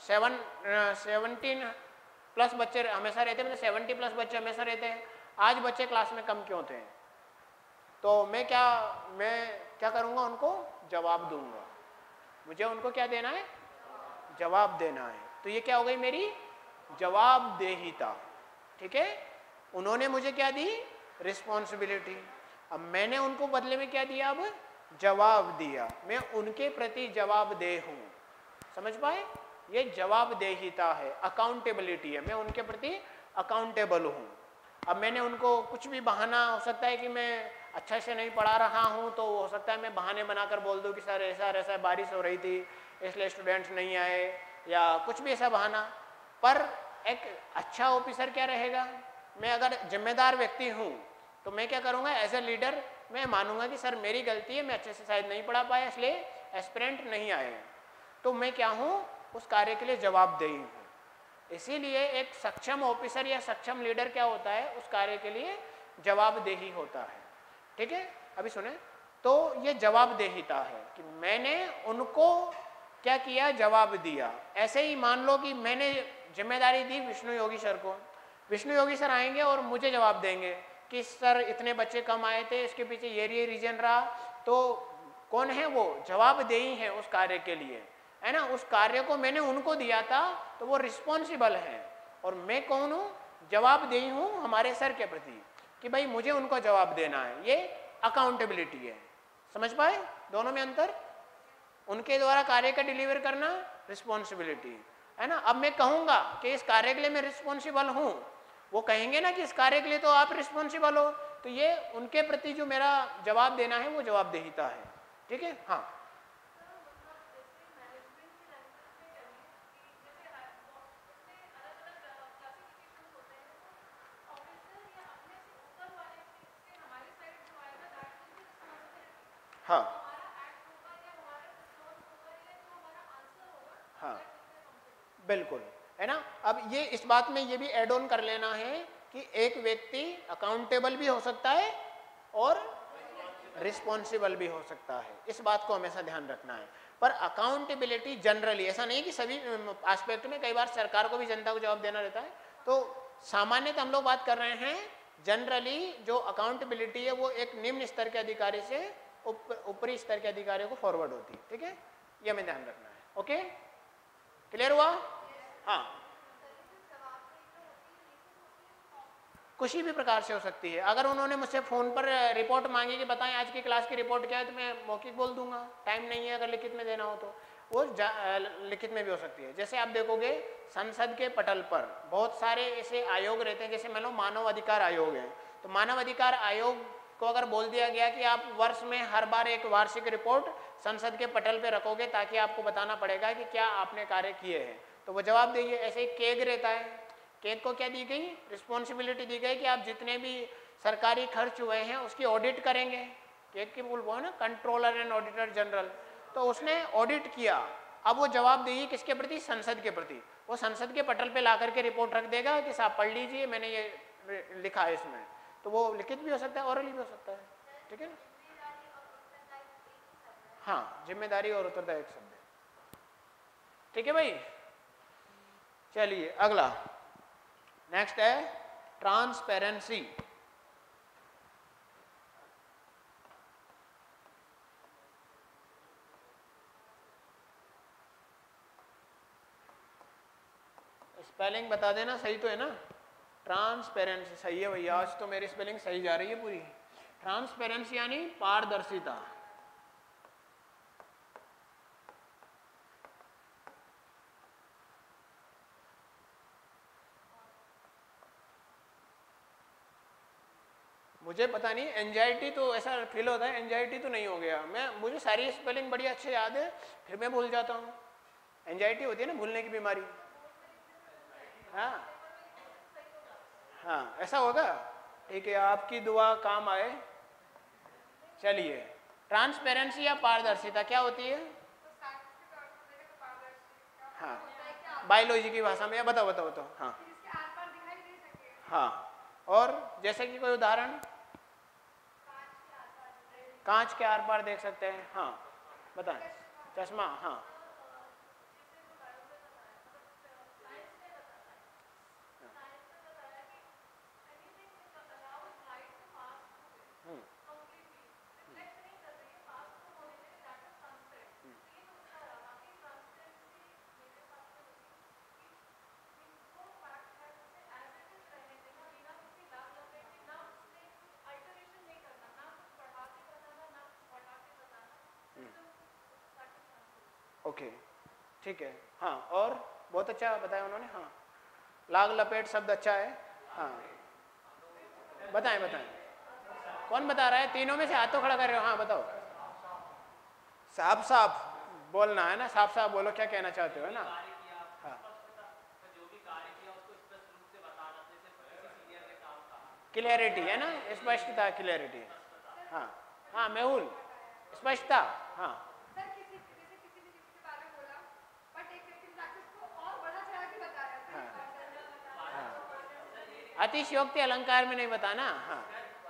17 प्लस बच्चे हमेशा रहते हैं, मतलब 70 प्लस बच्चे हमेशा रहते हैं, आज बच्चे क्लास में कम क्यों थे? तो मैं क्या करूँगा, उनको जवाब दूंगा। मुझे उनको क्या देना है, जवाब देना है। तो ये क्या हो गई, मेरी जवाबदेहिता। ठीक है, उन्होंने मुझे क्या दी, रिस्पॉन्सिबिलिटी। अब मैंने उनको बदले में क्या दिया, अब जवाब दिया। मैं उनके प्रति जवाबदेह हूँ। समझ पाए? ये जवाबदेहिता है, अकाउंटेबिलिटी है, मैं उनके प्रति अकाउंटेबल हूँ। अब मैंने उनको कुछ भी बहाना, हो सकता है कि मैं अच्छा से नहीं पढ़ा रहा हूँ, तो हो सकता है मैं बहाने बनाकर बोल दूँ कि सर ऐसा ऐसा बारिश हो रही थी इसलिए स्टूडेंट्स नहीं आए, या कुछ भी ऐसा बहाना। पर एक अच्छा ऑफिसर क्या रहेगा, मैं अगर जिम्मेदार व्यक्ति हूँ तो मैं क्या करूँगा, एज ए लीडर मैं मानूंगा कि सर मेरी गलती है, मैं अच्छे से शायद नहीं पढ़ा पाया इसलिए एस्पिरेंट नहीं आए। तो मैं क्या हूँ, उस कार्य के लिए जवाबदेही हूँ। इसीलिए एक सक्षम ऑफिसर या सक्षम लीडर क्या होता है, उस कार्य के लिए जवाबदेही होता है। ठीक है, अभी सुने, तो ये जवाबदेहिता है कि मैंने उनको क्या किया, जवाब दिया। ऐसे ही मान लो कि मैंने जिम्मेदारी दी विष्णु योगी सर को, विष्णु योगी सर आएंगे और मुझे जवाब देंगे कि सर इतने बच्चे कम आए थे, इसके पीछे ये रीजन रहा। तो कौन है वो, जवाबदेही है उस कार्य के लिए, है ना। उस कार्य को मैंने उनको दिया था तो वो रिस्पॉन्सिबल है, और मैं कौन हूँ, जवाबदेही हूँ हमारे सर के प्रति कि भाई मुझे उनको जवाब देना है। ये अकाउंटेबिलिटी है। समझ पाए दोनों में अंतर? उनके द्वारा कार्य का डिलीवर करना रिस्पॉन्सिबिलिटी है ना। अब मैं कहूँगा कि इस कार्य के लिए मैं रिस्पॉन्सिबल हूँ, वो कहेंगे ना कि इस कार्य के लिए तो आप रिस्पॉन्सिबल हो, तो ये उनके प्रति जो मेरा जवाब देना है वो जवाबदेहिता है। ठीक है, हाँ। हाँ हाँ बिल्कुल, है ना। अब ये इस बात में ये भी एड ऑन कर लेना है कि एक व्यक्ति अकाउंटेबल भी हो सकता है और रिस्पॉन्सिबल भी हो सकता है। इस बात को हमेशा ध्यान रखना है। पर अकाउंटेबिलिटी जनरली, ऐसा नहीं कि सभी एस्पेक्ट में, कई बार सरकार को भी जनता को जवाब देना रहता है। तो सामान्यतः हम लोग बात कर रहे हैं जनरली जो अकाउंटेबिलिटी है वो एक निम्न स्तर के अधिकारी से ऊपरी स्तर के अधिकारियों को फॉरवर्ड होती है। ठीक है, ये हमें ध्यान रखना है। ओके, क्लियर हुआ? हाँ, किसी भी प्रकार से हो सकती है। अगर उन्होंने मुझसे फ़ोन पर रिपोर्ट मांगी कि बताएं आज की क्लास की रिपोर्ट क्या है, तो मैं मौखिक बोल दूंगा, टाइम नहीं है। अगर लिखित में देना हो तो वो लिखित में भी हो सकती है। जैसे आप देखोगे संसद के पटल पर बहुत सारे ऐसे आयोग रहते हैं, जैसे मान लो मानव अधिकार आयोग है, तो मानव अधिकार आयोग को अगर बोल दिया गया कि आप वर्ष में हर बार एक वार्षिक रिपोर्ट संसद के पटल पे रखोगे ताकि आपको बताना पड़ेगा कि क्या आपने कार्य किए हैं, तो वो जवाब देंगे। ऐसे ही केग रहता है, केग को क्या दी गई, रिस्पॉन्सिबिलिटी दी गई कि आप जितने भी सरकारी खर्च हुए हैं उसकी ऑडिट करेंगे। केग की बोल वो है ना, कंट्रोलर एंड ऑडिटर जनरल। तो उसने ऑडिट किया, अब वो जवाब देगी किसके प्रति, संसद के प्रति। वो संसद के पटल पे ला करके रिपोर्ट रख देगा कि साहब पढ़ लीजिए, मैंने ये लिखा है इसमें। तो वो लिखित भी हो सकता है, ऑरली भी हो सकता है। ठीक है ना, हाँ, जिम्मेदारी और उत्तरदायित्व एक शब्द है। ठीक है भाई, चलिए अगला नेक्स्ट है ट्रांसपेरेंसी। स्पेलिंग बता देना, सही तो है ना? ट्रांसपेरेंसी सही है भैया, आज तो मेरी स्पेलिंग सही जा रही है पूरी। ट्रांसपेरेंसी यानी पारदर्शिता। मुझे पता नहीं, एंजाइटी तो ऐसा फील होता है, एंजाइटी तो नहीं हो गया, मुझे सारी स्पेलिंग बड़ी अच्छे याद है, फिर मैं भूल जाता हूँ। एंजाइटी होती है ना भूलने की बीमारी। हाँ हाँ, ऐसा होगा। ठीक है, आपकी दुआ काम आए। चलिए, ट्रांसपेरेंसी या पारदर्शिता क्या होती है? तो साइंस के तौर पर देखें तो पारदर्शी का हाँ, होता है कि आप बायोलॉजी की भाषा में, बताओ बताओ बताओ। हाँ चीज के आर पार दिखाई दे सके। हाँ, और जैसे कि कोई उदाहरण? कांच के आर पार देख सकते हैं। हाँ बताएं। चश्मा, हाँ। ओके, ठीक है। हाँ, और बहुत अच्छा बताया उन्होंने। हाँ, लाग लपेट शब्द अच्छा है। हाँ बताएं बताएं, कौन बता रहा है? तीनों में से हाथ तो खड़ा कर रहे हो। हाँ बताओ। साफ साफ बोलना है ना, साफ साफ बोलो क्या कहना चाहते हो, है ना? हाँ, क्लियरिटी है ना, स्पष्टता, क्लियरिटी। हाँ हाँ, मेहुल, स्पष्टता। हाँ सर किसी भी चीज के बारे में बोला, बट एक व्यक्ति ने जाके उसको और बड़ा चढ़ा के बताया, तो ये हाँ हाँ, अतिशयोक्ति अलंकार में नहीं बताना। हाँ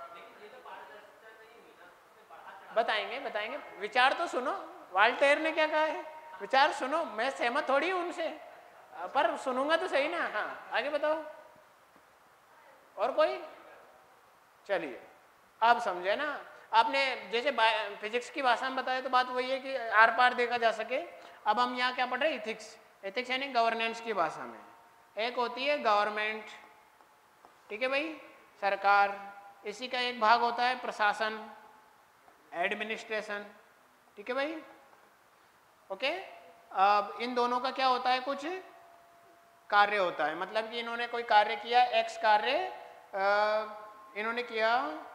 बताएंगे बताएंगे, विचार तो सुनो। वाल्टेयर ने क्या कहा है, विचार सुनो। मैं सहमत थोड़ी हूँ उनसे, पर सुनूंगा तो सही ना। हाँ आगे बताओ, और कोई? चलिए, आप समझे ना। आपने जैसे फिजिक्स की भाषा में बताया, तो बात वही है कि आर पार देखा जा सके। अब हम यहाँ क्या पढ़ रहे हैं? इथिक्स। एथिक्स यानी गवर्नेंस की भाषा में। एक होती है गवर्नमेंट, ठीक है भाई, सरकार। इसी का एक भाग होता है प्रशासन, एडमिनिस्ट्रेशन, ठीक है भाई, ओके। अब इन दोनों का क्या होता है? कुछ कार्य होता है, मतलब कि इन्होंने कोई कार्य किया, एक्स कार्य इन्होंने किया,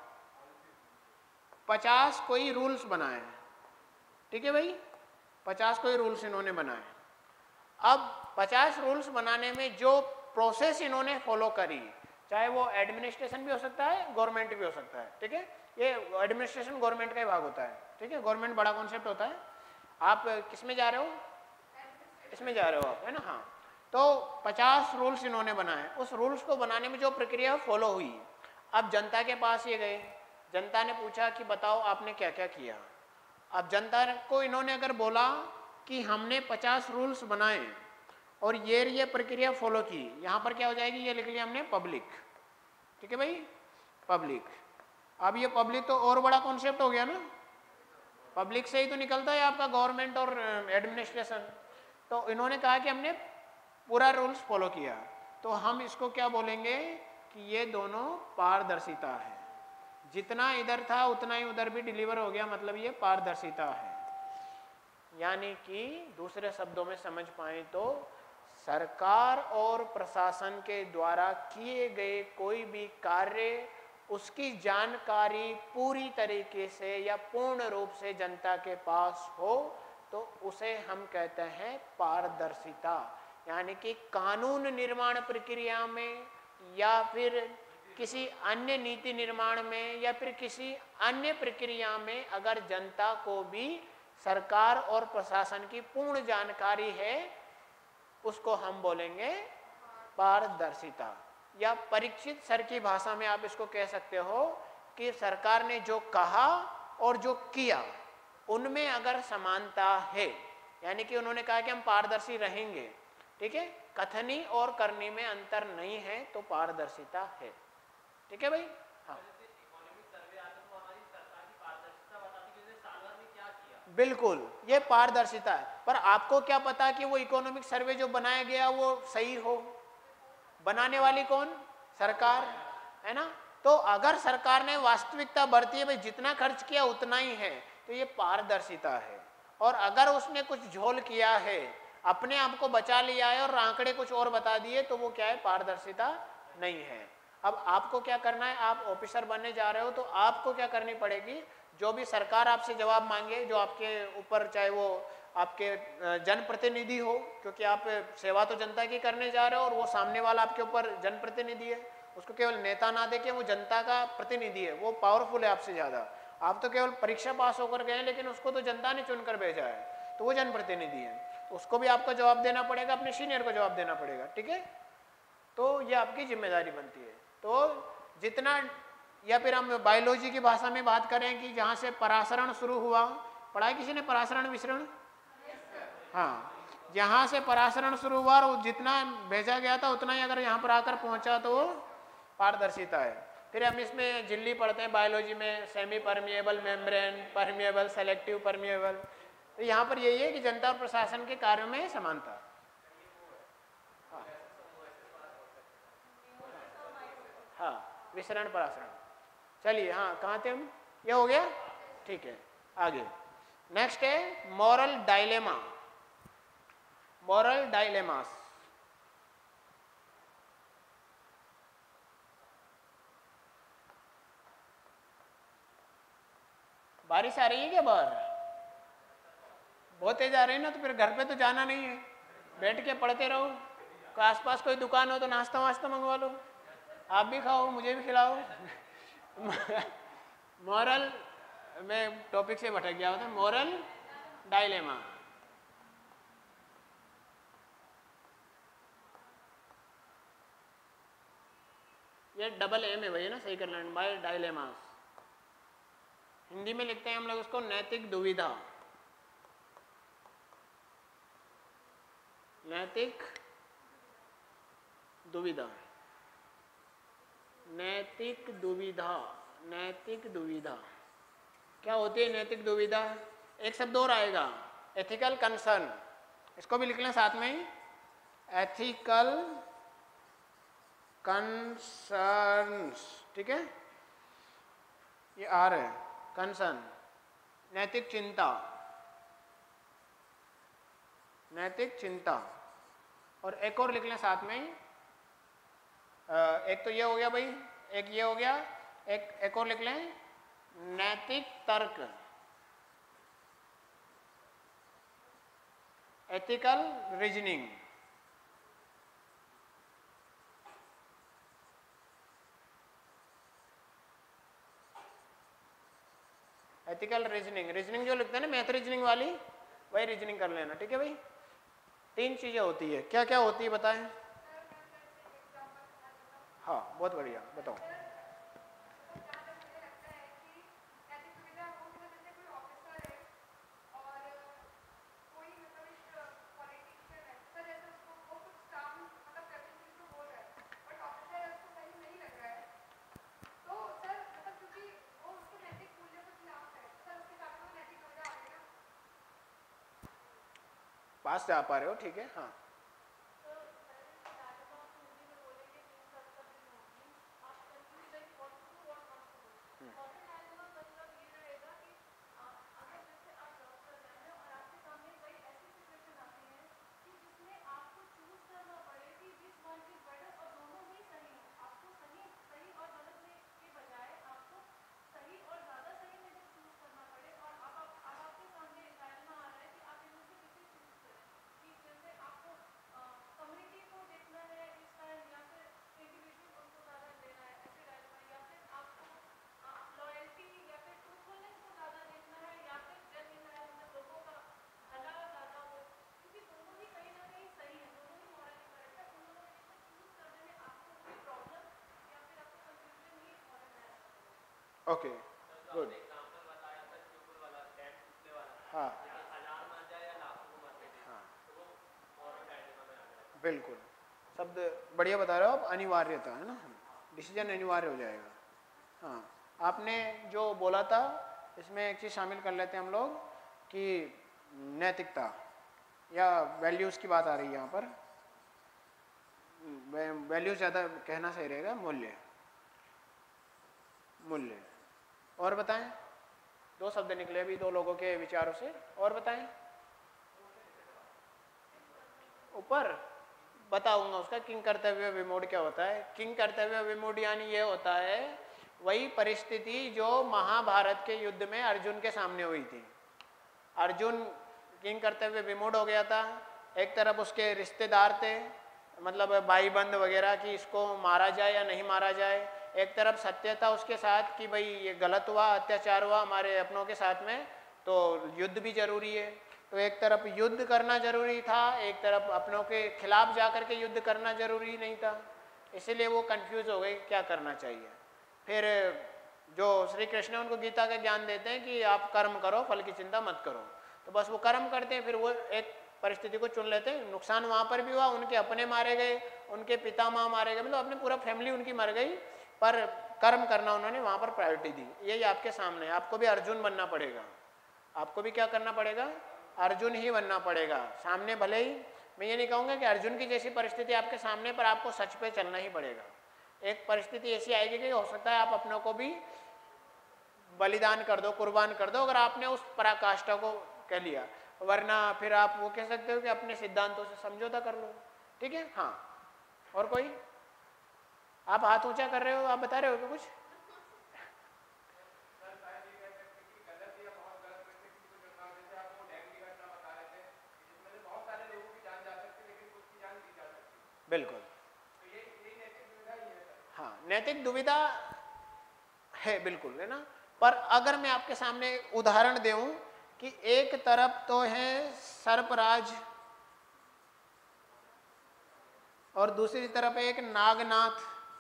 50 कोई रूल्स बनाए, ठीक है भाई, 50 कोई रूल्स इन्होंने बनाए। अब 50 रूल्स बनाने में जो प्रोसेस इन्होंने फॉलो करी, चाहे वो एडमिनिस्ट्रेशन भी हो सकता है, गवर्नमेंट भी हो सकता है, ठीक है। ये एडमिनिस्ट्रेशन गवर्नमेंट का ही भाग होता है, ठीक है। गवर्नमेंट बड़ा कॉन्सेप्ट होता है। आप किस में जा रहे हो? इसमें जा रहे हो आप, है ना? हाँ, तो 50 रूल्स इन्होंने बनाए। उस रूल्स को बनाने में जो प्रक्रिया फॉलो हुई, अब जनता के पास ये गए, जनता ने पूछा कि बताओ आपने क्या क्या किया। अब जनता को इन्होंने अगर बोला कि हमने 50 रूल्स बनाए और ये प्रक्रिया फॉलो की, यहाँ पर क्या हो जाएगी? ये लिख लिया हमने पब्लिक, ठीक है भाई, पब्लिक। अब ये पब्लिक तो और बड़ा कॉन्सेप्ट हो गया ना, पब्लिक से ही तो निकलता है आपका गवर्नमेंट और एडमिनिस्ट्रेशन। तो इन्होंने कहा कि हमने पूरा रूल्स फॉलो किया, तो हम इसको क्या बोलेंगे कि ये दोनों पारदर्शिता है। जितना इधर था उतना ही उधर भी डिलीवर हो गया, मतलब ये पारदर्शिता है। यानी कि दूसरे शब्दों में समझ पाए तो सरकार और प्रशासन के द्वारा किए गए कोई भी कार्य, उसकी जानकारी पूरी तरीके से या पूर्ण रूप से जनता के पास हो, तो उसे हम कहते हैं पारदर्शिता। यानी कि कानून निर्माण प्रक्रिया में या फिर किसी अन्य नीति निर्माण में या फिर किसी अन्य प्रक्रिया में अगर जनता को भी सरकार और प्रशासन की पूर्ण जानकारी है, उसको हम बोलेंगे पारदर्शिता। या परीक्षित सर की भाषा में आप इसको कह सकते हो कि सरकार ने जो कहा और जो किया उनमें अगर समानता है, यानी कि उन्होंने कहा कि हम पारदर्शी रहेंगे, ठीक है, कथनी और करनी में अंतर नहीं है, तो पारदर्शिता है, ठीक है भाई। हाँ बिल्कुल, ये पारदर्शिता है। पर आपको क्या पता कि वो इकोनॉमिक सर्वे जो बनाया गया वो सही हो? बनाने वाली कौन? सरकार, है ना। तो अगर सरकार ने वास्तविकता बरती है, भाई जितना खर्च किया उतना ही है, तो ये पारदर्शिता है। और अगर उसने कुछ झोल किया है, अपने आप को बचा लिया है और आंकड़े कुछ और बता दिए, तो वो क्या है? पारदर्शिता नहीं है। अब आपको क्या करना है, आप ऑफिसर बनने जा रहे हो तो आपको क्या करनी पड़ेगी, जो भी सरकार आपसे जवाब मांगे, जो आपके ऊपर, चाहे वो आपके जनप्रतिनिधि हो, क्योंकि आप सेवा तो जनता की करने जा रहे हो और वो सामने वाला आपके ऊपर जनप्रतिनिधि है, उसको केवल नेता ना देके वो जनता का प्रतिनिधि है, वो पावरफुल है आपसे ज़्यादा। आप तो केवल परीक्षा पास होकर गए, लेकिन उसको तो जनता ने चुनकर भेजा है, तो वो जनप्रतिनिधि है, तो उसको भी आपको जवाब देना पड़ेगा, अपने सीनियर को जवाब देना पड़ेगा, ठीक है। तो ये आपकी जिम्मेदारी बनती है। तो जितना, या फिर हम बायोलॉजी की भाषा में बात करें कि जहाँ से परासरण शुरू हुआ, पढ़ा है किसी ने परासरण विसरण? हाँ, जहाँ से परासरण शुरू हुआ और जितना भेजा गया था उतना ही अगर यहाँ पर आकर पहुँचा तो वो पारदर्शिता है। फिर हम इसमें झिल्ली पढ़ते हैं बायोलॉजी में, semi permeable membrane, permeable, selective permeable. तो यहाँ पर यही है कि जनता और प्रशासन के कार्यों में समानता। हाँ, विसरण परासरण। चलिए, हाँ कहाँ थे हम, ये हो गया, ठीक है। आगे नेक्स्ट है मॉरल डायलेमा। मॉरल डायलेमास, बारिश आ रही है क्या बाहर? बहुत तेज आ रही है ना, तो फिर घर पे तो जाना नहीं है, बैठ के पढ़ते रहो। कोई आसपास कोई दुकान हो तो नाश्ता वास्ता मंगवा लो, आप भी खाओ, मुझे भी खिलाओ। मॉरल, मैं टॉपिक से भटक गया था। मॉरल डायलेमा, ये डबल एम है भैया ना, सही कर लेना, बाय डायलेमास। हिंदी में लिखते हैं हम लोग उसको नैतिक दुविधा। नैतिक दुविधा, नैतिक दुविधा, नैतिक दुविधा क्या होती है? नैतिक दुविधा एक शब्द और आएगा, एथिकल कंसर्न, इसको भी लिख लें साथ में ही, एथिकल कंसर्न्स, ठीक है, ये आ रहा है, कंसर्न, नैतिक चिंता, नैतिक चिंता। और एक और लिख लें साथ में ही, एक तो ये हो गया भाई, एक ये हो गया, एक और लिख लें, नैतिक तर्क, ethical reasoning. Ethical reasoning, reasoning जो लिखते हैं ना मैथ रीजनिंग वाली, वही रीजनिंग कर लेना, ठीक है भाई। 3 चीजें होती है, क्या क्या होती है बताएं? हाँ बहुत बढ़िया, बताओ। पास जा पा रहे हो, ठीक है, हाँ। ओके गुड, हाँ हाँ बिल्कुल, शब्द बढ़िया बता रहे हो आप, अनिवार्यता है ना, डिसीजन अनिवार्य हो जाएगा। हाँ, आपने जो बोला था इसमें एक चीज़ शामिल कर लेते हैं हम लोग कि नैतिकता या वैल्यूज़ की बात आ रही है यहाँ पर, वैल्यूज़ ज़्यादा कहना सही रहेगा, मूल्य, मूल्य। और बताएं, 2 शब्द निकले अभी 2 लोगों के विचारों से, और बताएं। ऊपर बताऊंगा उसका किंग कर्तव्य विमूढ़ क्या होता है। किंग कर्तव्य विमूढ़ यानी ये होता है वही परिस्थिति जो महाभारत के युद्ध में अर्जुन के सामने हुई थी। अर्जुन किंग कर्तव्य विमूढ़ हो गया था। एक तरफ उसके रिश्तेदार थे, मतलब भाई बंद वगैरह कि इसको मारा जाए या नहीं मारा जाए। एक तरफ सत्य था उसके साथ कि भाई ये गलत हुआ, अत्याचार हुआ हमारे अपनों के साथ में, तो युद्ध भी जरूरी है। तो एक तरफ युद्ध करना जरूरी था, एक तरफ अपनों के खिलाफ जा कर के युद्ध करना जरूरी नहीं था। इसीलिए वो कंफ्यूज हो गए क्या करना चाहिए। फिर जो श्री कृष्ण उनको गीता का ज्ञान देते हैं कि आप कर्म करो, फल की चिंता मत करो। तो बस वो कर्म करते हैं, फिर वो एक परिस्थिति को चुन लेते हैं। नुकसान वहाँ पर भी हुआ, उनके अपने मारे गए, उनके पिता माँ मारे गए, मतलब अपने पूरा फैमिली उनकी मर गई, पर कर्म करना उन्होंने वहाँ पर प्रायोरिटी दी। यही आपके सामने, आपको भी अर्जुन बनना पड़ेगा। आपको भी क्या करना पड़ेगा? अर्जुन ही बनना पड़ेगा। सामने भले ही मैं ये नहीं कहूँगा कि अर्जुन की जैसी परिस्थिति आपके सामने, पर आपको सच पे चलना ही पड़ेगा। एक परिस्थिति ऐसी आएगी कि हो सकता है आप अपनों को भी बलिदान कर दो, कुर्बान कर दो, अगर आपने उस पराकाष्ठा को कह लिया। वरना फिर आप वो कह सकते हो कि अपने सिद्धांतों से समझौता कर लो। ठीक है, हाँ। और कोई? आप हाथ ऊंचा कर रहे हो, आप बता रहे हो क्या कुछ? बिल्कुल, हाँ, नैतिक दुविधा है, बिल्कुल, है ना। पर अगर मैं आपके सामने उदाहरण दूं कि एक तरफ तो है सर्पराज और दूसरी तरफ एक नागनाथ।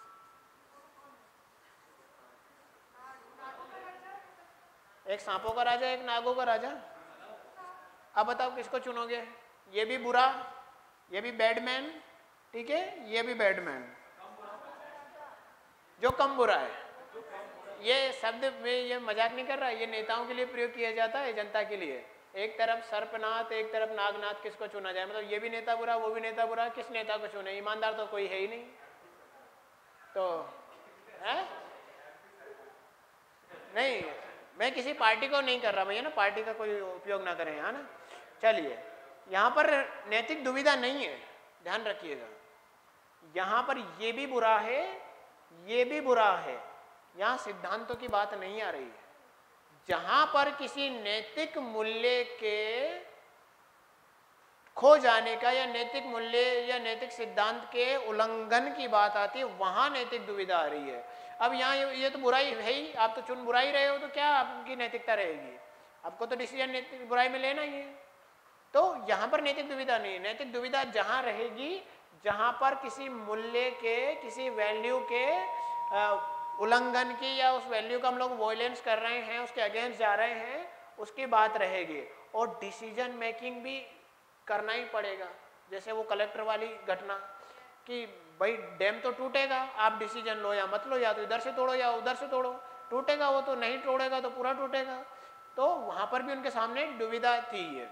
एक सांपों का राजा, एक नागों का राजा। अब बताओ किसको चुनोगे? ये भी बुरा, ये भी बैडमैन, ठीक है, ये भी बैडमैन। जो कम बुरा है। ये शब्द में ये मजाक नहीं कर रहा, ये नेताओं के लिए प्रयोग किया जाता है, जनता के लिए। एक तरफ सर्पनाथ, एक तरफ नागनाथ, किसको चुना जाए? मतलब ये भी नेता बुरा, वो भी नेता बुरा, किस नेता को चुने? ईमानदार तो कोई है ही नहीं। तो है नहीं, मैं किसी पार्टी को नहीं कर रहा भैया ना, पार्टी का कोई उपयोग ना करें, है ना। चलिए, यहाँ पर नैतिक दुविधा नहीं है, ध्यान रखिएगा। यहाँ पर ये भी बुरा है, ये भी बुरा है। यहाँ सिद्धांतों की बात नहीं आ रही है। जहां पर किसी नैतिक मूल्य के खो जाने का या नैतिक मूल्य या नैतिक सिद्धांत के उल्लंघन की बात आती है, वहां नैतिक दुविधा आ रही है। अब यहाँ ये तो बुराई है ही, आप तो चुन बुराई रहे हो, तो क्या आपकी नैतिकता रहेगी? आपको तो डिसीजन नैतिक बुराई में लेना ही है। तो यहाँ पर नैतिक दुविधा नहीं है। नैतिक दुविधा जहां रहेगी जहां पर किसी मूल्य के, किसी वैल्यू के उल्लंघन की, या उस वैल्यू का हम लोग वॉयलेंस कर रहे हैं, उसके अगेंस्ट जा रहे हैं, उसकी बात रहेगी। और डिसीजन मेकिंग भी करना ही पड़ेगा। जैसे वो कलेक्टर वाली घटना कि भाई डैम तो टूटेगा, आप डिसीजन लो या मत लो, या तो इधर से तोड़ो या उधर से तोड़ो। टूटेगा वो तो, नहीं तोड़ेगा तो पूरा टूटेगा। तो वहां पर भी उनके सामने दुविधा थी ये।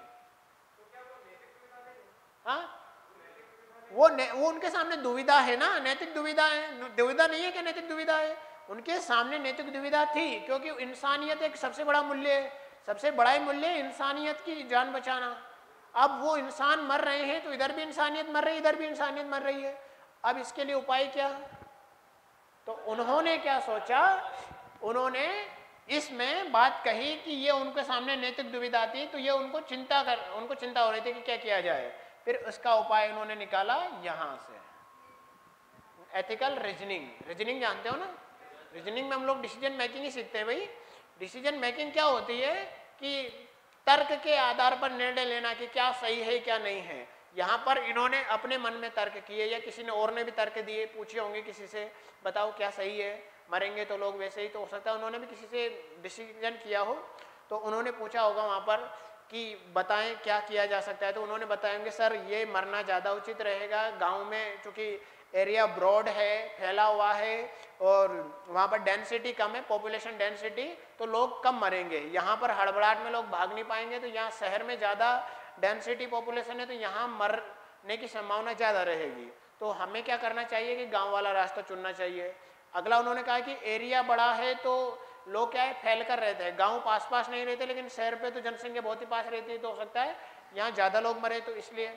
हाँ, वो उनके सामने दुविधा है ना, नैतिक दुविधा है। दुविधा नहीं है कि नैतिक दुविधा है, उनके सामने नैतिक दुविधा थी। क्योंकि इंसानियत एक सबसे बड़ा मूल्य है, सबसे बड़ा ही मूल्य है इंसानियत की जान बचाना। अब वो इंसान मर रहे हैं, तो इधर भी इंसानियत मर रही है, इधर भी इंसानियत मर रही है। अब इसके लिए उपाय क्या? तो उन्होंने क्या सोचा, उन्होंने इसमें बात कही कि ये उनके सामने नैतिक दुविधा थी, तो ये उनको चिंता हो रही थी कि क्या किया जाए। फिर उसका उपाय उन्होंने निकाला यहां से, एथिकल रीजनिंग जानते हो ना। रीजनिंग में हम लोग डिसीजन मेकिंग ही सीखते हैं भाई। डिसीजन मेकिंग क्या होती है कि तर्क के आधार पर निर्णय लेना कि क्या सही है क्या नहीं है। यहाँ पर इन्होंने अपने मन में तर्क किए, या किसी ने और ने भी तर्क दिए, पूछे होंगे किसी से, बताओ क्या सही है, मरेंगे तो लोग वैसे ही, तो हो सकता है उन्होंने भी किसी से डिसीजन किया हो, तो उन्होंने पूछा होगा वहाँ पर कि बताएं क्या किया जा सकता है। तो उन्होंने बताएंगे सर ये मरना ज़्यादा उचित रहेगा, गांव में चूँकि एरिया ब्रॉड है, फैला हुआ है, और वहाँ पर डेंसिटी कम है, पॉपुलेशन डेंसिटी, तो लोग कम मरेंगे। यहाँ पर हड़बड़ाहट में लोग भाग नहीं पाएंगे, तो यहाँ शहर में ज़्यादा डेंसिटी पॉपुलेशन है, तो यहाँ मरने की संभावना ज़्यादा रहेगी। तो हमें क्या करना चाहिए कि गाँव वाला रास्ता चुनना चाहिए। अगला उन्होंने कहा कि एरिया बड़ा है तो लोग क्या है फैल कर रहते हैं, गांव पास पास नहीं रहते, लेकिन शहर पे तो जनसंख्या बहुत ही पास रहती है, तो हो सकता है यहाँ ज़्यादा लोग मरे, तो इसलिए।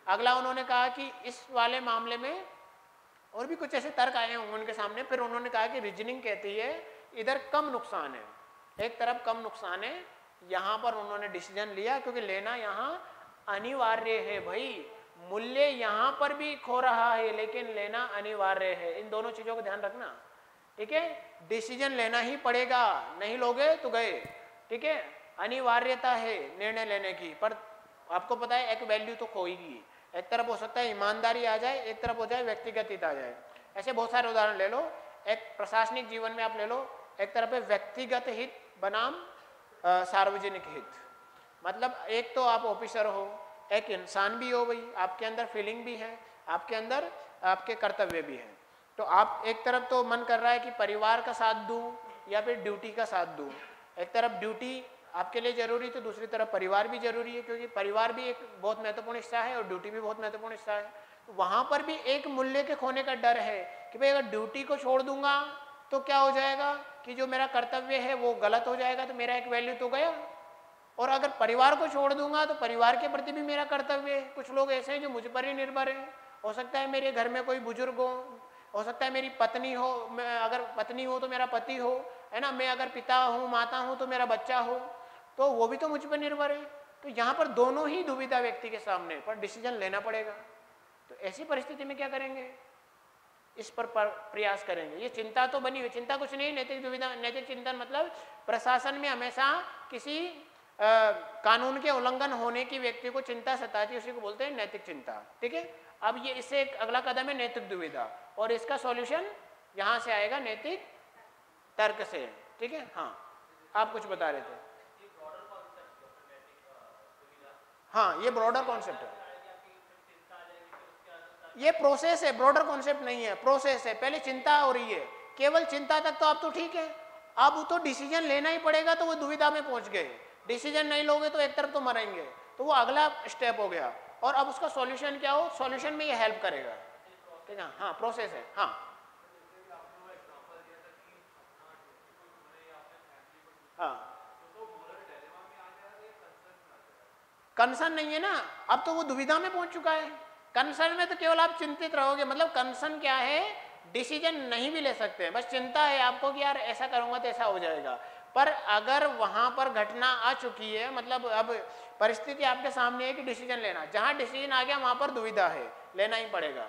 अगला उन्होंने कहा कि इस वाले मामले में और भी कुछ ऐसे तर्क आए होंगे उनके सामने, फिर उन्होंने कहा कि रीजनिंग कहती है इधर कम नुकसान है, एक तरफ कम नुकसान है, यहाँ पर उन्होंने डिसीजन लिया क्योंकि लेना यहाँ अनिवार्य है भाई, मूल्य यहाँ पर भी खो रहा है लेकिन लेना अनिवार्य है। इन दोनों चीजों को ध्यान रखना, ठीक है। डिसीजन लेना ही पड़ेगा, नहीं लोगे तो गए, ठीक है। अनिवार्यता है निर्णय लेने की, पर आपको पता है एक वैल्यू तो खोएगी, एक तरफ हो सकता है ईमानदारी आ जाए, एक तरफ हो जाए व्यक्तिगत हित आ जाए। ऐसे बहुत सारे उदाहरण ले लो, एक प्रशासनिक जीवन में आप ले लो, एक तरफ है व्यक्तिगत हित बनाम सार्वजनिक हित, मतलब एक तो आप ऑफिसर हो, एक इंसान भी हो भाई, आपके अंदर फीलिंग भी है, आपके अंदर आपके कर्तव्य भी है, तो आप एक तरफ तो मन कर रहा है कि परिवार का साथ दूं या फिर ड्यूटी का साथ दूं, एक तरफ ड्यूटी आपके लिए जरूरी तो दूसरी तरफ परिवार भी जरूरी है, क्योंकि परिवार भी एक बहुत महत्वपूर्ण हिस्सा है और ड्यूटी भी बहुत महत्वपूर्ण हिस्सा है। तो वहां पर भी एक मूल्य के खोने का डर है कि भाई अगर ड्यूटी को छोड़ दूंगा तो क्या हो जाएगा कि जो मेरा कर्तव्य है वो गलत हो जाएगा, तो मेरा एक वैल्यू तो गया, और अगर परिवार को छोड़ दूंगा तो परिवार के प्रति भी मेरा कर्तव्य है। कुछ लोग ऐसे हैं जो मुझ पर ही निर्भर हैं, हो सकता है मेरे घर में कोई बुजुर्ग हो सकता है मेरी पत्नी हो, मैं अगर पत्नी हो तो मेरा पति हो, है ना, मैं अगर पिता हूँ माता हूँ तो मेरा बच्चा हो, तो वो भी तो मुझ पर निर्भर है। तो यहाँ पर दोनों ही दुविधा व्यक्ति के सामने, पर डिसीजन लेना पड़ेगा। तो ऐसी परिस्थिति में क्या करेंगे, इस पर प्रयास करेंगे। ये चिंता तो बनी हुई, चिंता कुछ नहीं, नैतिक दुविधा, नैतिक चिंतन मतलब प्रशासन में हमेशा किसी कानून के उल्लंघन होने की व्यक्ति को चिंता सताती है, उसी को बोलते हैं नैतिक चिंता, ठीक है। अब ये इससे एक अगला कदम है नैतिक दुविधा, और इसका सॉल्यूशन यहाँ से आएगा नैतिक तर्क से, ठीक है। हाँ आप कुछ बता रहे थे। हाँ ये ब्रॉडर कॉन्सेप्ट है, ये प्रोसेस है, ब्रॉडर कॉन्सेप्ट नहीं है, प्रोसेस है। पहले चिंता हो रही है, केवल चिंता तक तो आप तो ठीक है, अब तो डिसीजन लेना ही पड़ेगा, तो वो दुविधा में पहुंच गए। डिसीजन नहीं लोगे तो एक तरफ तो मरेंगे, तो वो अगला स्टेप हो गया। और अब उसका सॉल्यूशन क्या हो, सॉल्यूशन में ये हेल्प करेगा, ठीक है। हाँ प्रोसेस है। हाँ हाँ कंसर्न नहीं है ना, अब तो वो दुविधा में पहुंच चुका है। कंसर्न में तो केवल आप चिंतित रहोगे, मतलब कंसर्न क्या है, डिसीजन नहीं भी ले सकते हैं, बस चिंता है आपको कि यार ऐसा करूंगा तो ऐसा हो जाएगा। पर अगर वहां पर घटना आ चुकी है, मतलब अब परिस्थिति आपके सामने है कि डिसीजन लेना, जहां डिसीजन आ गया वहां पर दुविधा है, लेना ही पड़ेगा,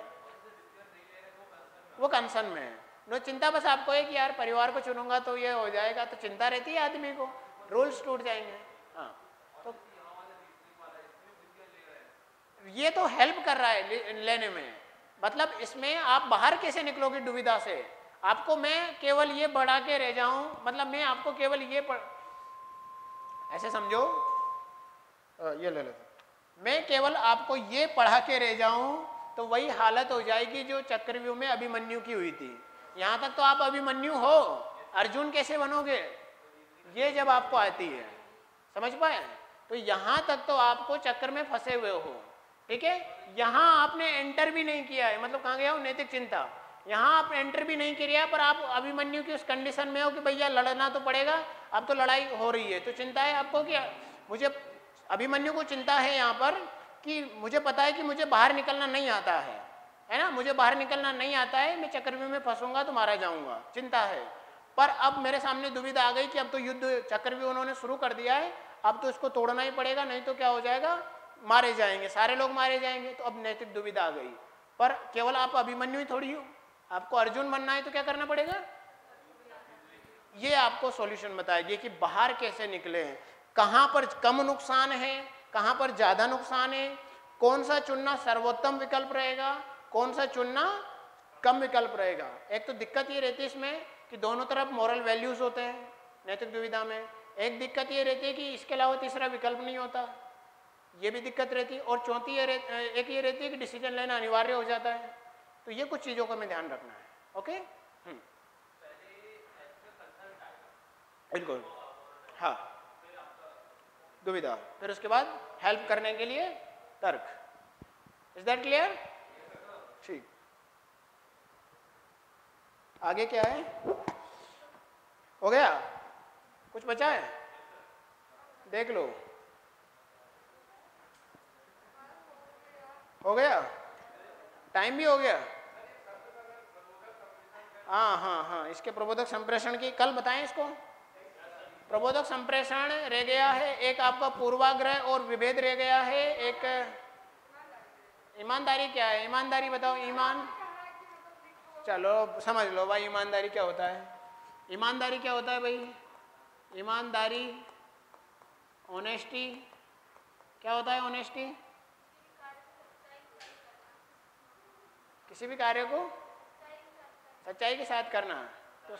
वो कंसर्न में है। नो चिंता बस आपको है कि यार परिवार को चुनूंगा तो ये हो जाएगा, तो चिंता रहती है आदमी को, रूल्स टूट जाएंगे। हाँ तो ये तो हेल्प कर रहा है लेने में, मतलब इसमें आप बाहर कैसे निकलोगे दुविधा से। आपको मैं केवल ये बढ़ा के रह जाऊं, मतलब मैं आपको केवल ये ऐसे समझो, ये ले लेते, मैं केवल आपको ये पढ़ा के रह जाऊं तो वही हालत हो जाएगी जो चक्रव्यूह में अभिमन्यु की हुई थी। यहां तक तो आप अभिमन्यु हो, अर्जुन कैसे बनोगे, ये जब आपको आती है, समझ पाए। तो यहां तक तो आपको चक्र में फंसे हुए हो, ठीक है। यहां आपने एंटर भी नहीं किया है, मतलब कहां गया हो, नैतिक चिंता। यहां आप एंटर भी नहीं किया, पर आप अभिमन्यु की उस कंडीशन में हो कि भैया लड़ना तो पड़ेगा, अब तो लड़ाई हो रही है, तो चिंता है आपको कि मुझे, अभिमन्यु को चिंता है यहाँ पर कि मुझे पता है कि मुझे बाहर निकलना नहीं आता है ना, मुझे बाहर निकलना नहीं आता है, मैं चक्रव्यूह में फंसूंगा तो मारा जाऊंगा, चिंता है। पर अब मेरे सामने दुविधा आ गई कि अब तो युद्ध चक्रव्यूह उन्होंने शुरू कर दिया है, अब तो इसको तोड़ना ही पड़ेगा, नहीं तो क्या हो जाएगा, मारे जाएंगे, सारे लोग मारे जाएंगे। तो अब नैतिक दुविधा आ गई। पर केवल आप अभिमन्यु ही थोड़ी हो, आपको अर्जुन बनना है, तो क्या करना पड़ेगा, ये आपको सॉल्यूशन बताएगी कि बाहर कैसे निकले, कहां पर कम नुकसान है, कहां पर ज्यादा नुकसान है, कौन सा चुनना सर्वोत्तम विकल्प रहेगा, कौन सा चुनना कम विकल्प रहेगा। एक तो दिक्कत ये रहती है इसमें कि दोनों तरफ मॉरल वैल्यूज होते हैं नैतिक दुविधा में, एक दिक्कत ये रहती है कि इसके अलावा तीसरा विकल्प नहीं होता, ये भी दिक्कत रहती है, और चौथी एक ये रहती है कि डिसीजन लेना अनिवार्य हो जाता है। तो ये कुछ चीज़ों का हमें ध्यान रखना है। ओके, बिल्कुल, हाँ, दुविधा, फिर उसके बाद हेल्प करने के लिए तर्क। Is that clear? ठीक, आगे क्या है, हो गया, कुछ बचा है, देख लो। हो गया, टाइम भी हो गया। हाँ हाँ हाँ, इसके प्रबोधक संप्रेषण की कल बताएं इसको। प्रबोधक संप्रेषण रह गया है, एक आपका पूर्वाग्रह और विभेद रह गया है, एक ईमानदारी। क्या है ईमानदारी, बताओ ईमान। चलो समझ लो भाई ईमानदारी क्या होता है। ईमानदारी क्या होता है भाई? ईमानदारी, ऑनेस्टी। क्या होता है ऑनेस्टी? किसी भी कार्य को सच्चाई के साथ करना। तो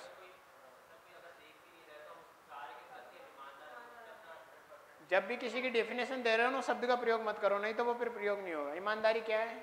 जब भी किसी की डेफिनेशन दे रहे हो ना, शब्द का प्रयोग मत करो, नहीं तो वो फिर प्रयोग नहीं होगा। ईमानदारी क्या है?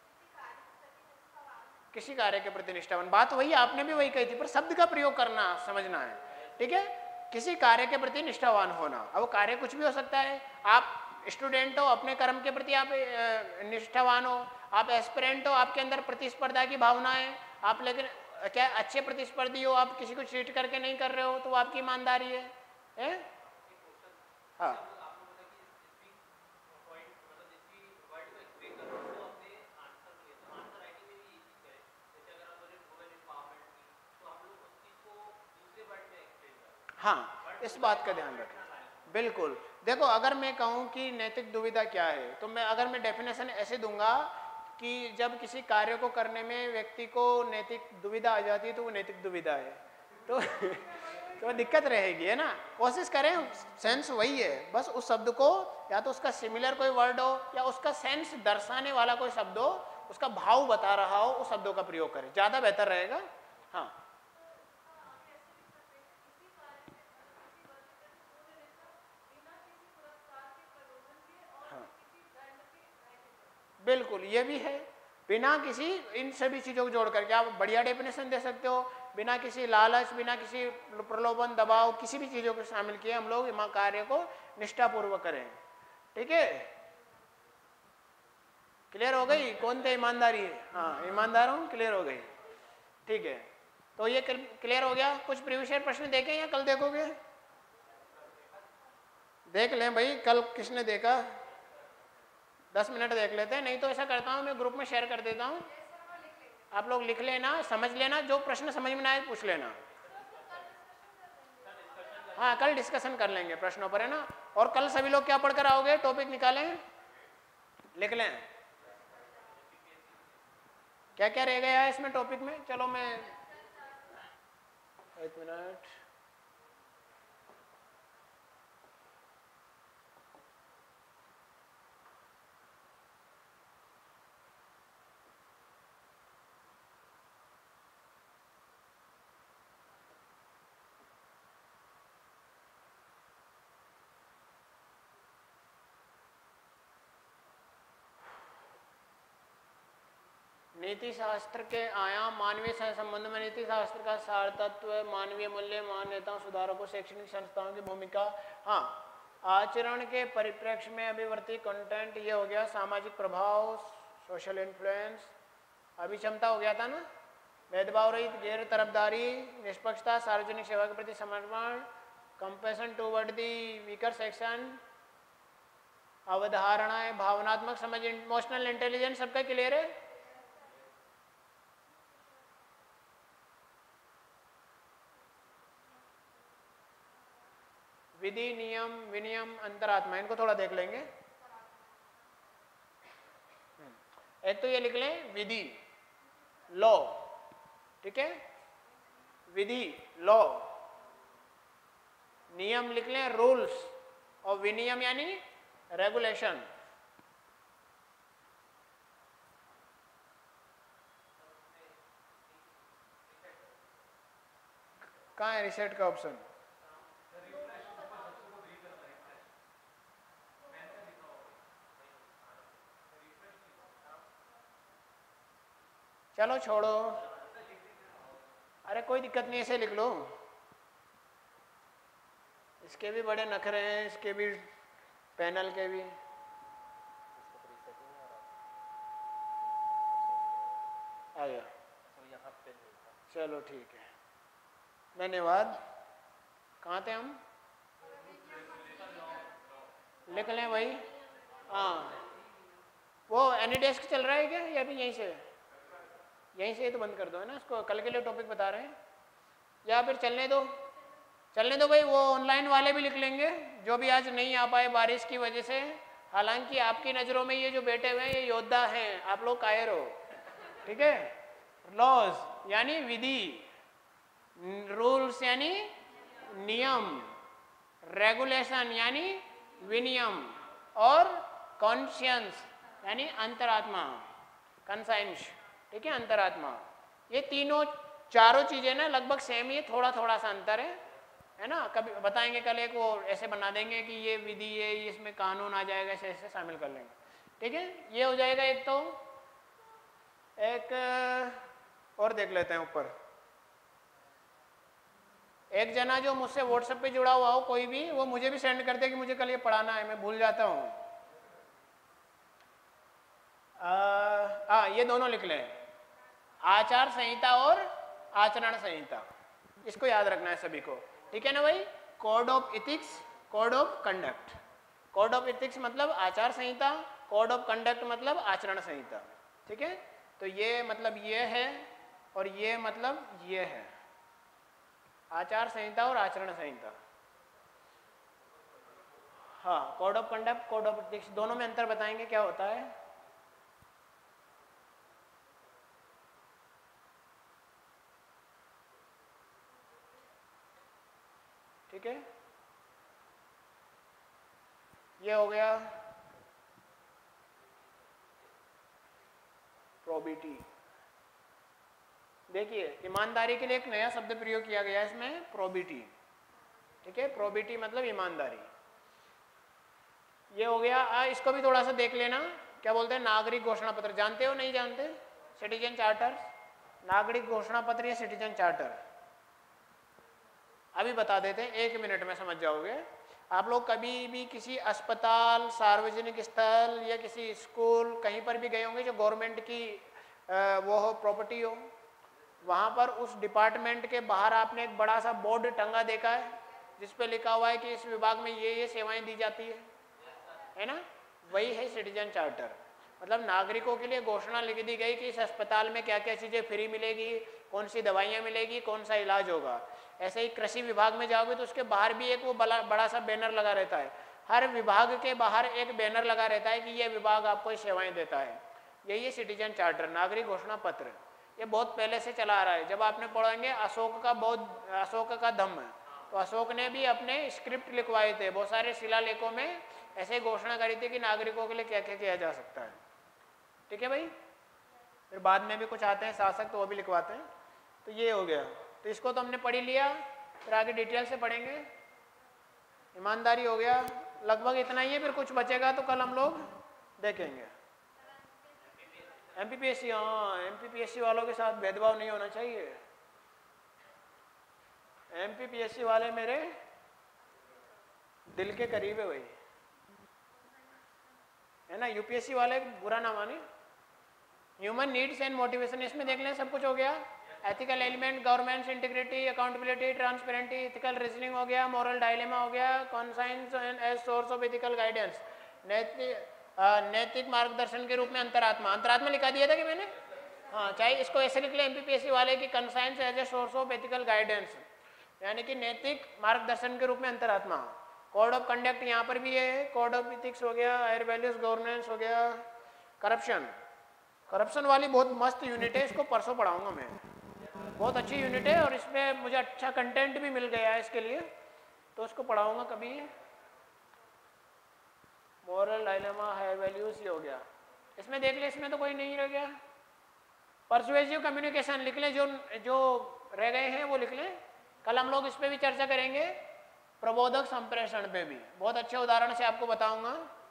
किसी कार्य के प्रति निष्ठावान। बात वही, आपने भी वही कही थी, पर शब्द का प्रयोग करना समझना है, ठीक है। किसी कार्य के प्रति निष्ठावान होना। अब कार्य कुछ भी हो सकता है। आप स्टूडेंट हो, अपने कर्म के प्रति आप निष्ठावान हो। आप एस्पिरेंट हो, आपके अंदर प्रतिस्पर्धा की भावना है, आप लेकिन क्या अच्छे प्रतिस्पर्धी हो, आप किसी को चीट करके नहीं कर रहे हो, तो वो आपकी ईमानदारी है? हाँ हाँ, इस बात का ध्यान रखें। बिल्कुल। देखो अगर मैं कहूँ कि नैतिक दुविधा क्या है, तो मैं अगर मैं डेफिनेशन ऐसे दूंगा कि जब किसी कार्य को करने में व्यक्ति को नैतिक दुविधा आ जाती है तो वो नैतिक दुविधा है। तो तो दिक्कत रहेगी, है ना। कोशिश करें, सेंस वही है, बस उस शब्द को या तो उसका सिमिलर कोई वर्ड हो या उसका सेंस दर्शाने वाला कोई शब्द हो, उसका भाव बता रहा हो, उस शब्दों का प्रयोग करें, ज़्यादा बेहतर रहेगा। हाँ बिल्कुल, ये भी है। बिना किसी इन सभी चीज़ों को जोड़ करके आप बढ़िया डेफिनेशन दे सकते हो। बिना किसी लालच, बिना किसी प्रलोभन, दबाव, किसी भी चीज़ों को शामिल किए हम लोग कार्य को निष्ठापूर्वक करें, ठीक है। क्लियर हो गई? कौन थे ईमानदारी? हाँ ईमानदार हूँ, क्लियर हो गई, ठीक है। तो ये क्लियर हो गया। कुछ प्रीवियस ईयर प्रश्न देखें या कल देखोगे? देख लें भाई, कल किसने देखा? 10 मिनट देख लेते हैं। नहीं तो ऐसा करता हूँ, मैं ग्रुप में शेयर कर देता हूँ, आप लोग लिख लेना, समझ लेना, जो प्रश्न समझ में ना आए पूछ लेना। हाँ कल डिस्कशन कर लेंगे प्रश्नों पर, है ना। और कल सभी लोग क्या पढ़कर आओगे? टॉपिक निकालें, लिख लें क्या क्या रह गया है इसमें टॉपिक में। चलो मैं 1 मिनट, नीति शास्त्र के आयाम, मानवीय सह संबंध में नीति शास्त्र का सार तत्व, मानवीय मूल्य, मान्यताओं, सुधारकों, शैक्षणिक संस्थाओं की भूमिका। हाँ, आचरण के परिप्रेक्ष्य में अभिवर्ती कंटेंट, ये हो गया। सामाजिक प्रभाव, सोशल इन्फ्लुएंस, अभिक्षमता हो गया था ना, भेदभाव रहित, गैर तरफदारी, निष्पक्षता, सार्वजनिक सेवा के प्रति समर्पण, compassion toward the weaker section, अवधारणाएं, भावनात्मक समझ, इमोशनल इंटेलिजेंस, सबका क्लियर है? विधि, नियम, विनियम, अंतरात्मा, इनको थोड़ा देख लेंगे। एक तो ये लिख लें विधि, लॉ, ठीक है, विधि लॉ। नियम लिख लें रूल्स, और विनियम यानी रेगुलेशन। कहाँ है रिसेट का ऑप्शन? चलो छोड़ो, अरे कोई दिक्कत नहीं, ऐसे लिख लो। इसके भी बड़े नखरे हैं, इसके भी, पैनल के भी। आ गया, चलो ठीक है, धन्यवाद। कहाँ थे हम? लिख लें भाई। हाँ, वो एनी डेस्क चल रहा है क्या या फिर यहीं से तो बंद कर दो है ना इसको, कल के लिए टॉपिक बता रहे हैं, या फिर चलने दो भाई, वो ऑनलाइन वाले भी लिख लेंगे जो भी आज नहीं आ पाए बारिश की वजह से। हालांकि आपकी नज़रों में ये जो बैठे हुए हैं ये योद्धा हैं, आप लोग कायर हो, ठीक है। लॉज यानी विधि, रूल्स यानी नियम, रेगुलेशन यानी विनियम, और कॉन्शियंस यानी अंतरात्मा, कंसाइंस, ठीक है, अंतरात्मा। ये तीनों चारों चीज़ें ना लगभग सेम ही है, थोड़ा थोड़ा सा अंतर है ना। कभी बताएंगे, कल एक वो ऐसे बना देंगे कि ये विधि है, इसमें कानून आ जाएगा, ऐसे ऐसे शामिल कर लेंगे, ठीक है। ये हो जाएगा एक। तो एक और देख लेते हैं ऊपर, एक जना जो मुझसे व्हाट्सएप पे जुड़ा हुआ हो कोई भी, वो मुझे भी सेंड कर दे कि मुझे कल ये पढ़ाना है, मैं भूल जाता हूँ। ये दोनों लिख लें, आचार संहिता और आचरण संहिता, इसको याद रखना है सभी को, ठीक है ना भाई। Code of ethics, code of conduct. Code of ethics मतलब आचार संहिता, कोड ऑफ कंडक्ट मतलब आचरण संहिता, ठीक है। तो ये मतलब ये है और ये मतलब ये है, आचार संहिता और आचरण संहिता। हाँ, code of conduct, code of ethics, दोनों में अंतर बताएंगे क्या होता है। ठीक है, ये हो गया प्रोबिटी। देखिए, ईमानदारी के लिए एक नया शब्द प्रयोग किया गया है इसमें, प्रोबिटी, ठीक है। प्रोबिटी मतलब ईमानदारी। ये हो गया। इसको भी थोड़ा सा देख लेना, क्या बोलते हैं, नागरिक घोषणा पत्र। जानते हो नहीं जानते? सिटीजन चार्टर, नागरिक घोषणा पत्र या सिटीजन चार्टर, अभी बता देते हैं, 1 मिनट में समझ जाओगे। आप लोग कभी भी किसी अस्पताल, सार्वजनिक स्थल या किसी स्कूल कहीं पर भी गए होंगे जो गवर्नमेंट की वो हो, प्रॉपर्टी हो, वहाँ पर उस डिपार्टमेंट के बाहर आपने एक बड़ा सा बोर्ड टंगा देखा है जिस पे लिखा हुआ है कि इस विभाग में ये सेवाएं दी जाती है ना। वही है सिटीजन चार्टर। मतलब नागरिकों के लिए घोषणा लिख दी गई कि इस अस्पताल में क्या क्या चीज़ें फ्री मिलेगी, कौन सी दवाइयाँ मिलेगी, कौन सा इलाज होगा। ऐसे ही कृषि विभाग में जाओगे तो उसके बाहर भी एक वो बड़ा सा बैनर लगा रहता है, हर विभाग के बाहर एक बैनर लगा रहता है कि ये विभाग आपको सेवाएं देता है। यही है सिटीजन चार्टर, नागरिक घोषणा पत्र। ये बहुत पहले से चला आ रहा है। जब आपने पढ़ेंगे अशोक का धम्म, तो अशोक ने भी अपने स्क्रिप्ट लिखवाए थे, बहुत सारे शिलालेखों में ऐसे घोषणा करी थी कि नागरिकों के लिए क्या क्या किया जा सकता है, ठीक है भाई। फिर बाद में भी कुछ आते हैं शासक, तो वो भी लिखवाते हैं। तो ये हो गया, तो इसको तो हमने पढ़ ही लिया, फिर आगे डिटेल से पढ़ेंगे। ईमानदारी हो गया, लगभग इतना ही है, फिर कुछ बचेगा तो कल हम लोग देखेंगे। एमपीपीएससी, हाँ, एमपीपीएससी वालों के साथ भेदभाव नहीं होना चाहिए। एमपीपीएससी वाले मेरे दिल के करीब है भाई, है ना। यूपीएससी वाले बुरा ना माने। ह्यूमन नीड्स एंड मोटिवेशन, इसमें देख लें, सब कुछ हो गया। Ethical element, governance, integrity, accountability, transparency, ethical reasoning हो गया, मॉरल डायलेमा हो गया, conscience as source of ethical guidance, नैतिक मार्गदर्शन के रूप में अंतरात्मा। अंतरात्मा लिखा दिया था कि मैंने, हाँ, चाहे इसको ऐसे लिख लें एमपीपीएससी वाले की, conscience as a source of ethical guidance, यानी कि नैतिक मार्गदर्शन के रूप में अंतरात्मा। कोड ऑफ कंडक्ट यहाँ पर भी है, कोड ऑफ इथिक्स हो गया, हायर वैल्यूज गवर्नेंस हो गया। करप्शन वाली बहुत मस्त यूनिट है, इसको परसों पढ़ाऊंगा मैं, बहुत अच्छी यूनिट है और इसमें मुझे अच्छा कंटेंट भी मिल गया है इसके लिए, तो उसको पढ़ाऊंगा कभी। मॉरल डायलेमा, हायर वैल्यूज, ये हो गया। इसमें देख ले, इसमें तो कोई नहीं रह गया। परसुएसिव कम्युनिकेशन लिख लें, जो रह गए हैं वो लिख लें। कल हम लोग इस पर भी चर्चा करेंगे, प्रबोधक संप्रेषण पे भी बहुत अच्छे उदाहरण से आपको बताऊंगा।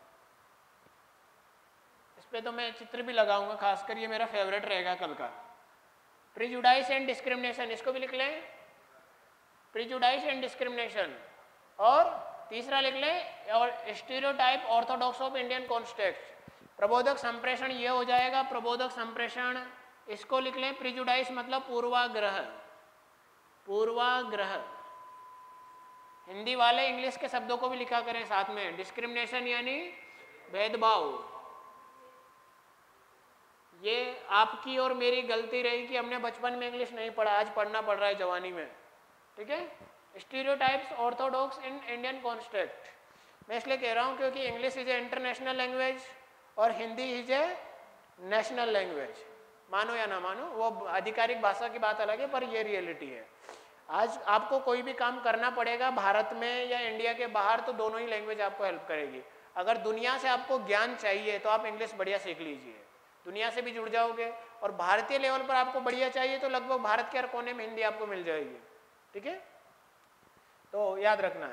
इस पे तो मैं चित्र भी लगाऊंगा, खासकर ये मेरा फेवरेट रहेगा कल का। प्रीजुडाइस एंड डिस्क्रिमिनेशन, इसको भी लिख लें, प्रीजुडाइस एंड डिस्क्रिमिनेशन। और तीसरा लिख लें, और stereotype orthodox of Indian context. प्रबोधक संप्रेषण ये हो जाएगा, प्रबोधक संप्रेषण, इसको लिख लें। प्रीजुडाइस मतलब पूर्वाग्रह, पूर्वाग्रह। हिंदी वाले इंग्लिश के शब्दों को भी लिखा करें साथ में। डिस्क्रिमिनेशन यानी भेदभाव, ये आपकी और मेरी गलती रही कि हमने बचपन में इंग्लिश नहीं पढ़ा, आज पढ़ना पड़ रहा है जवानी में, ठीक है। Stereotypes orthodox in Indian construct, मैं इसलिए कह रहा हूँ क्योंकि English is a international language और Hindi is a national language, मानो या ना मानो, वो आधिकारिक भाषा की बात अलग है, पर ये रियलिटी है। आज आपको कोई भी काम करना पड़ेगा भारत में या इंडिया के बाहर, तो दोनों ही लैंग्वेज आपको हेल्प करेगी। अगर दुनिया से आपको ज्ञान चाहिए तो आप इंग्लिश बढ़िया सीख लीजिए, दुनिया से भी जुड़ जाओगे। और भारतीय लेवल पर आपको बढ़िया चाहिए तो लगभग भारत के हर कोने में हिंदी आपको मिल जाएगी, ठीक है। तो याद रखना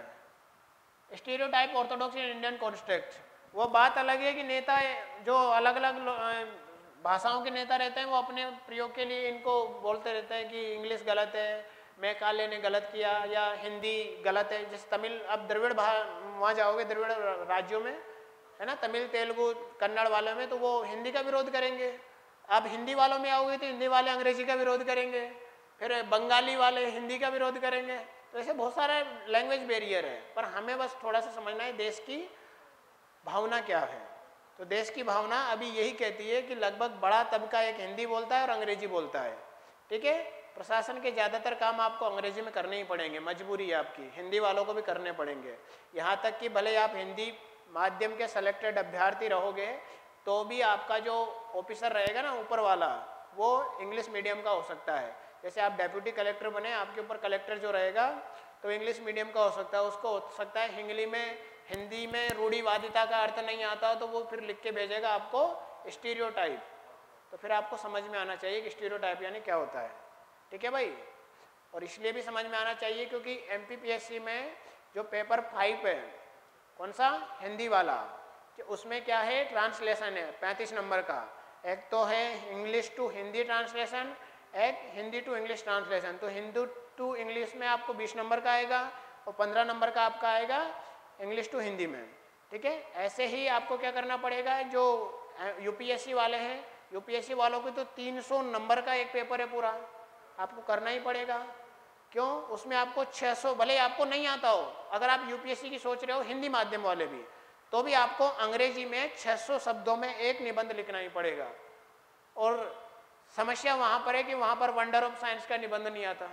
है stereotype orthodox in Indian construct, वो बात अलग है कि नेता जो अलग अलग भाषाओं के नेता रहते हैं वो अपने प्रयोग के लिए इनको बोलते रहते हैं कि इंग्लिश गलत है, मैं काले ने गलत किया, या हिंदी गलत है। जैसे तमिल, अब द्रविड़ वहाँ जाओगे द्रविड़ राज्यों में, है ना, तमिल तेलुगु कन्नड़ वालों में, तो वो हिंदी का विरोध करेंगे। अब हिंदी वालों में आओगे तो हिंदी वाले अंग्रेजी का विरोध करेंगे, फिर बंगाली वाले हिंदी का विरोध करेंगे। तो ऐसे बहुत सारा लैंग्वेज बैरियर है, पर हमें बस थोड़ा सा समझना है देश की भावना क्या है। तो देश की भावना अभी यही कहती है कि लगभग बड़ा तबका एक हिंदी बोलता है और अंग्रेजी बोलता है, ठीक है। प्रशासन के ज़्यादातर काम आपको अंग्रेजी में करने ही पड़ेंगे, मजबूरी है आपकी, हिंदी वालों को भी करने पड़ेंगे। यहाँ तक कि भले आप हिंदी माध्यम के सेलेक्टेड अभ्यर्थी रहोगे तो भी आपका जो ऑफिसर रहेगा ना ऊपर वाला, वो इंग्लिश मीडियम का हो सकता है। जैसे आप डेप्यूटी कलेक्टर बने, आपके ऊपर कलेक्टर जो रहेगा तो इंग्लिश मीडियम का हो सकता है, उसको हो सकता है हिंदी में रूढ़िवादिता का अर्थ नहीं आता हो तो वो फिर लिख के भेजेगा आपको स्टीरियोटाइप। तो फिर आपको समझ में आना चाहिए कि स्टीरियोटाइप यानी क्या होता है, ठीक है भाई। और इसलिए भी समझ में आना चाहिए क्योंकि MPPSC में जो पेपर 5 है, कौन सा, हिंदी वाला, उसमें क्या है, ट्रांसलेशन है 35 नंबर का। एक तो है इंग्लिश टू हिंदी ट्रांसलेशन, एक हिंदी टू इंग्लिश ट्रांसलेशन। तो हिंदी टू इंग्लिश में आपको 20 नंबर का आएगा और 15 नंबर का आपका आएगा इंग्लिश टू हिंदी में, ठीक है। ऐसे ही आपको क्या करना पड़ेगा, जो UPSC वाले हैं, UPSC वालों को तो 300 नंबर का एक पेपर है पूरा, आपको करना ही पड़ेगा। क्यों, उसमें आपको 600, भले आपको नहीं आता हो, अगर आप UPSC की सोच रहे हो हिंदी माध्यम वाले भी, तो भी आपको अंग्रेजी में 600 शब्दों में एक निबंध लिखना ही पड़ेगा। और समस्या वहाँ पर है कि वहाँ पर वंडर ऑफ साइंस का निबंध नहीं आता,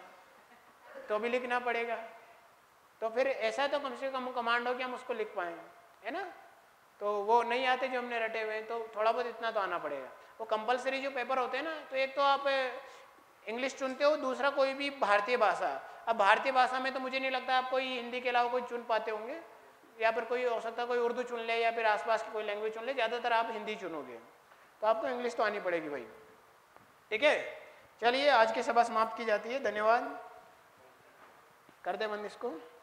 तो भी लिखना पड़ेगा। तो फिर ऐसा तो कम से कम कमांड हो कि हम उसको लिख पाएँ, है ना। तो वो नहीं आते जो हमने रटे हुए, तो थोड़ा बहुत इतना तो आना पड़ेगा। वो कंपलसरी जो पेपर होते हैं ना, तो एक तो आप इंग्लिश चुनते हो, दूसरा कोई भी भारतीय भाषा। अब भारतीय भाषा में तो मुझे नहीं लगता आप कोई हिंदी के अलावा कोई चुन पाते होंगे, या फिर कोई हो सकता है कोई उर्दू चुन ले या फिर आसपास की कोई लैंग्वेज चुन ले, ज़्यादातर आप हिंदी चुनोगे। तो आपको इंग्लिश तो आनी पड़ेगी भाई, ठीक है। चलिए आज की सभा समाप्त की जाती है, धन्यवाद। कर दे बंद इसको।